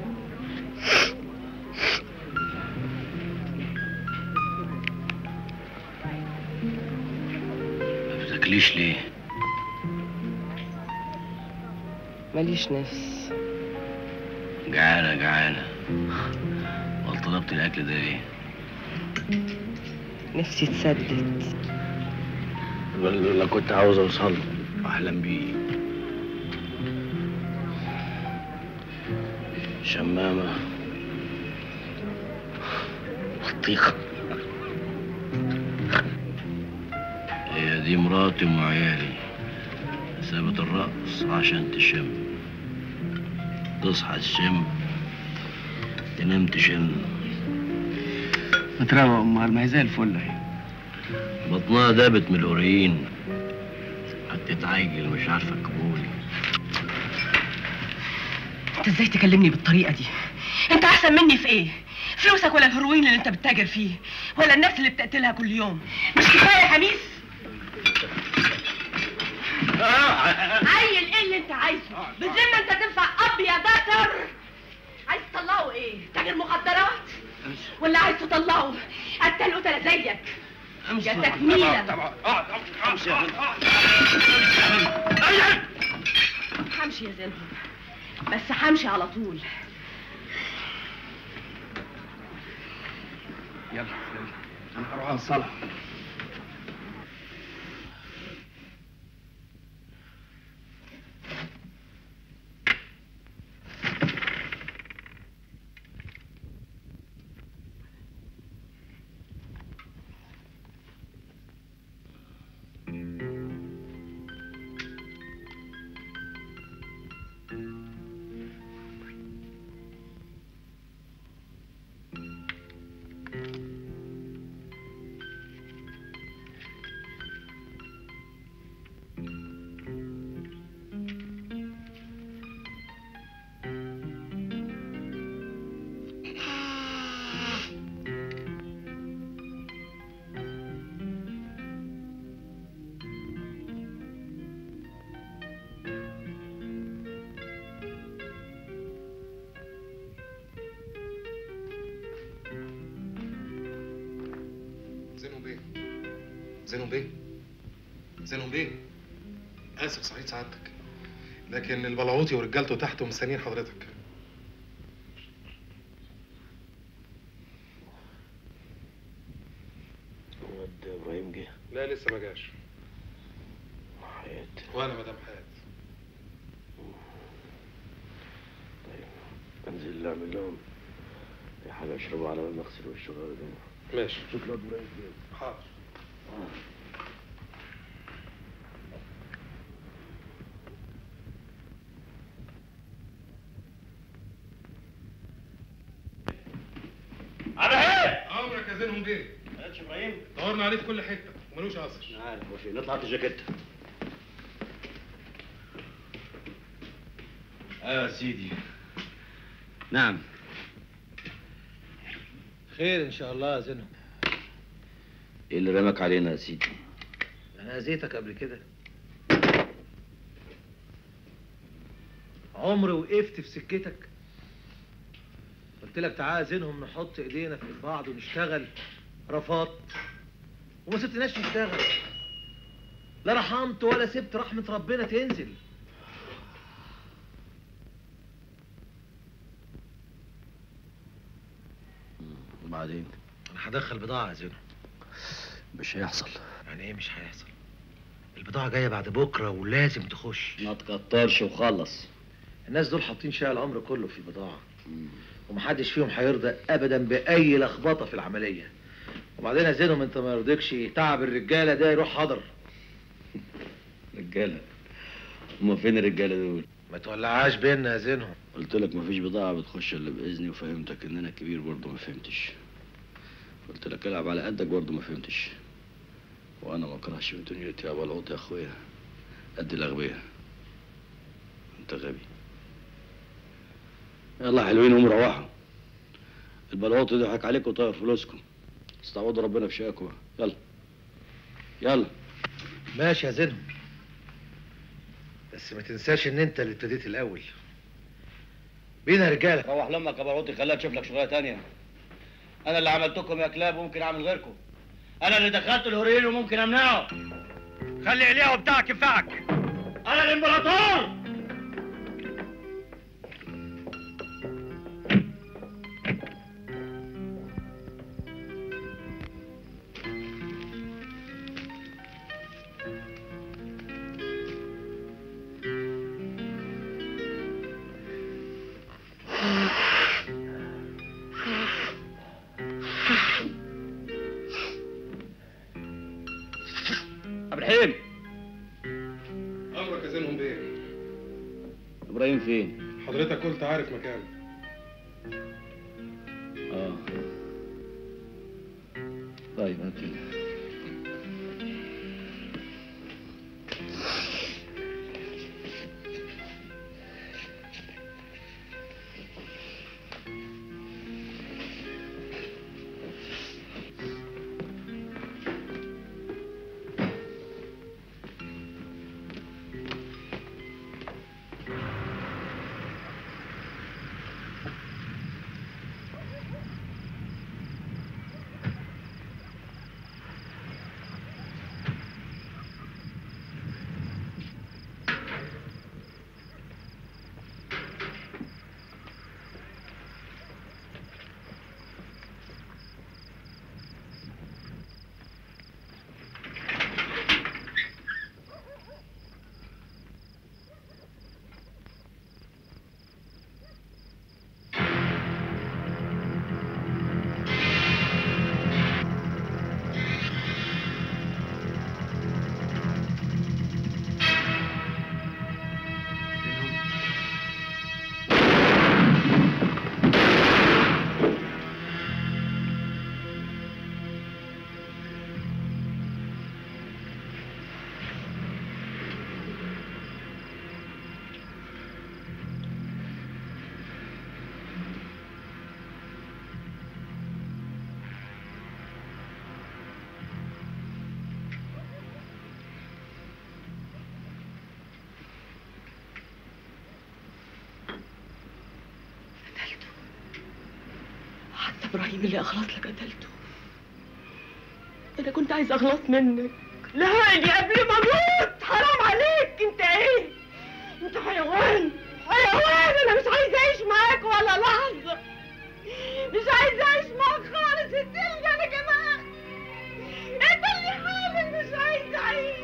ما بتاكليش ليه؟ ماليش نفس. جعانه امال طلبت الاكل ده ليه؟ نفسي تسدد. ولا كنت عاوز اوصل احلم بيه. شمامه بطيخه، هي دي مراتي وعيالي، سابت الرقص عشان تشم، تصحى تشم تنام تشم. متروق امال، ما هي زي الفل اهي. بطنها دابت من القريين، هتتعجل مش عارفه تقولي. انت ازاي تكلمني بالطريقه دي؟ انت احسن مني في ايه؟ فلوسك ولا الهروين اللي انت بتتاجر فيه ولا الناس اللي بتقتلها كل يوم؟ مش كفايه يا خميس؟ عيل ايه اللي انت عايزه؟ بالذمه انت تنفع اب يا دكتور؟ عايز تطلعه ايه؟ تاجر مخدرات؟ ولا عايز تطلعه قتال قتله زيك؟ يا تكميله. همشي يا زينهم، بس همشي على طول. يلا انا هروح على الصلاه. زينهم بيه، اسف صحيح سعادتك، لكن البلعوطي ورجالته تحت ومستنيين حضرتك. الواد ابراهيم جه؟ لا لسه ما جاش. حياتي وانا مدام حياتي. انزل اعمل لهم اي حاجه يشربوا على ما نغسل والشغل ده. ماشي. شوف الواد ابراهيم فين. حاضر. على ايه؟ امرك يا زينهم بيه. ما قالش ابراهيم؟ دورنا عليه في كل حته وملوش اثر. انا عارف هو فين. نطلع الجاكيت. ايوه يا سيدي. نعم. خير ان شاء الله يا زينهم. ايه اللي رماك علينا يا سيدي؟ انا اذيتك قبل كده. عمري وقفت في سكتك. قلت لك تعالى زينهم نحط ايدينا في بعض ونشتغل. رفضت وما سبتناش نشتغل. لا رحمت ولا سبت رحمة ربنا تنزل. وبعدين؟ انا هدخل بضاعة يا زينهم. مش هيحصل. يعني ايه مش هيحصل؟ البضاعة جاية بعد بكرة ولازم تخش. ما تكترش وخلص. الناس دول حاطين شقى العمر كله في البضاعة. ومحدش فيهم هيرضى ابدا باي لخبطة في العملية. وبعدين يا زينهم انت ما يرضيكش تعب الرجالة ده يروح حضر. رجالة؟ هما فين الرجالة دول؟ ما تولعهاش بينا يا زينهم. قلت لك مفيش بضاعة بتخش الا بإذني، وفهمتك ان انا كبير برضه ما فهمتش. قلت لك العب على قدك برضه ما فهمتش. وانا ما اكرهش من دنيتي يا بلعوط يا اخويا قد الاغبياء. انت غبي. يلا حلوين قوموا روحوا. البلعوط ضحك عليكم وطير فلوسكم. استعوضوا ربنا في شقاكم. يلا يلا. ماشي يا زينهم، بس ما تنساش ان انت اللي ابتديت الاول. بينا يا رجاله. روح لامك يا بلعوطي خليها تشوف لك شغلانه تانية. انا اللي عملتكم يا كلاب وممكن اعمل غيركم. انا اللي دخلت الهورين وممكن امنعه. خلي عليها وبتاعك ينفعك. انا الامبراطور. ابراهيم. امرك يا زينهم بيه. ابراهيم فين؟ حضرتك قلت عارف مكانه. طيب هاتي. ابراهيم اللي اخلص لك قتلته. انا كنت عايز اخلص منك. لهاني قبل ما اموت. حرام عليك. انت ايه؟ انت حيوان حيوان. انا مش عايز اعيش معاك ولا لحظه. مش عايز اعيش معاك خالص. اتقلني انا كمان. اتقلني حالا. مش عايز اعيش.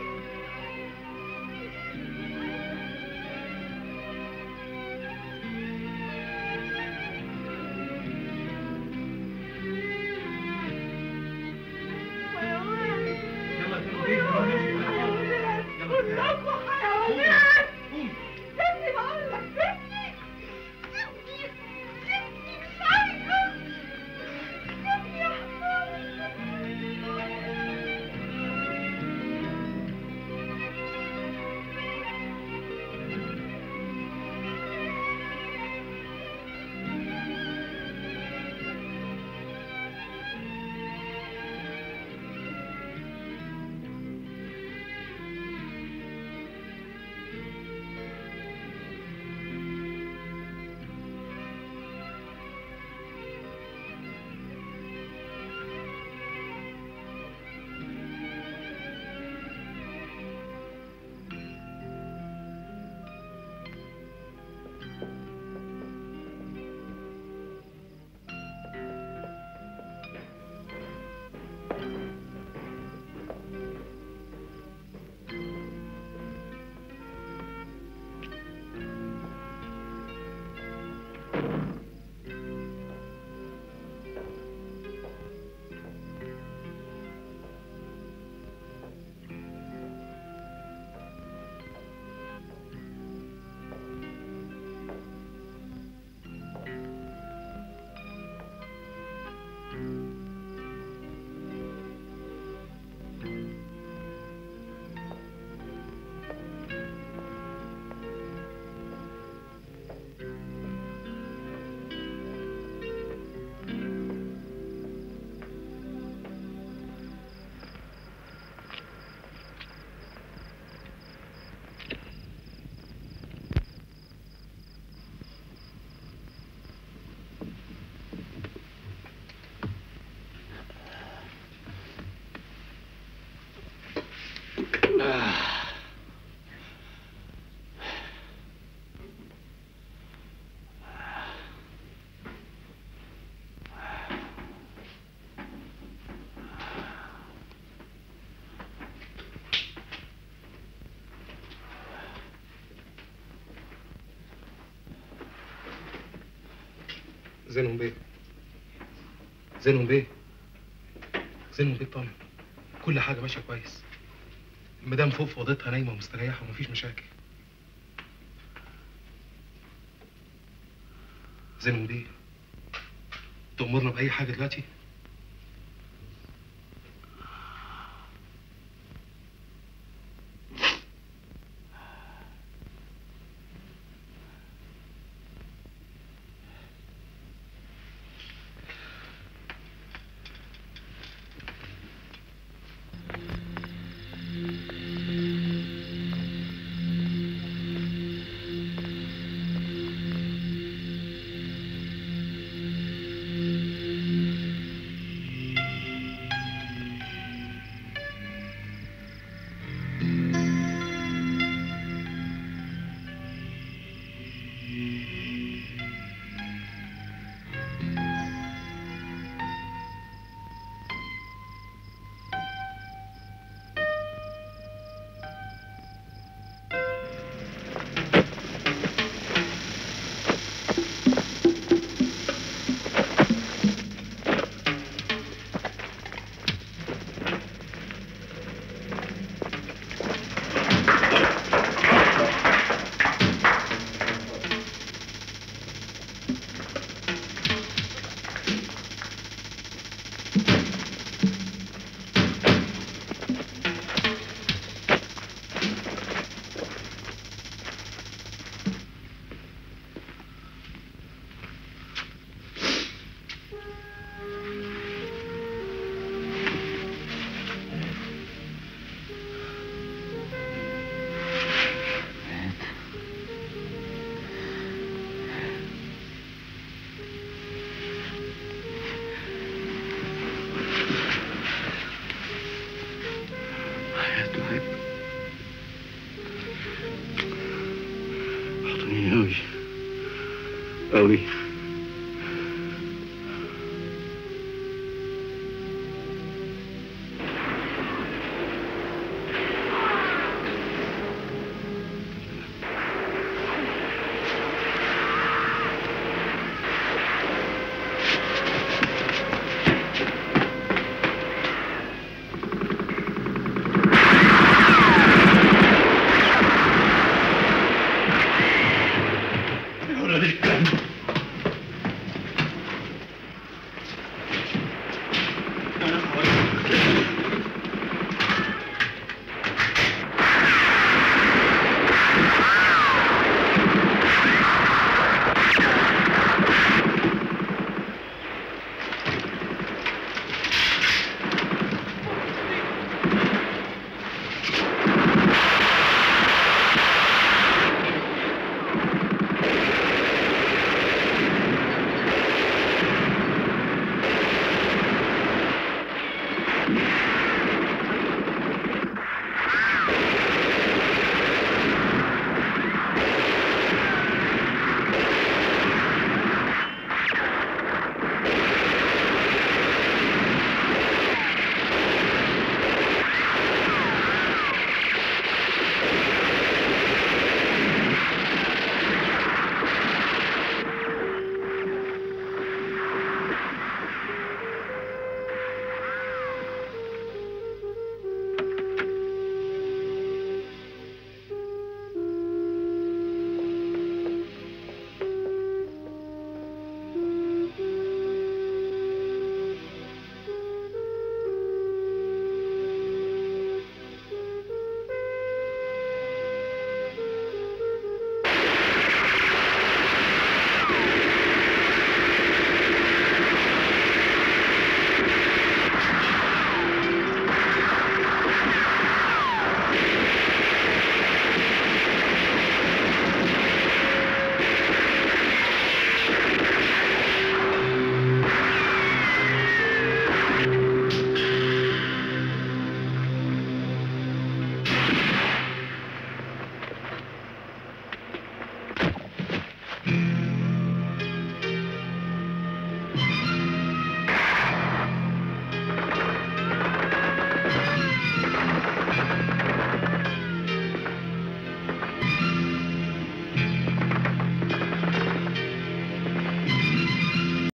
زينهم بيه، زينهم بيه، زينهم بيه، طمن. كل حاجة ماشية كويس. المدام فوق في اوضتها نايمة ومستريحة ومفيش مشاكل. زينهم بيه، تأمرنا بأي حاجة دلوقتي؟ أوي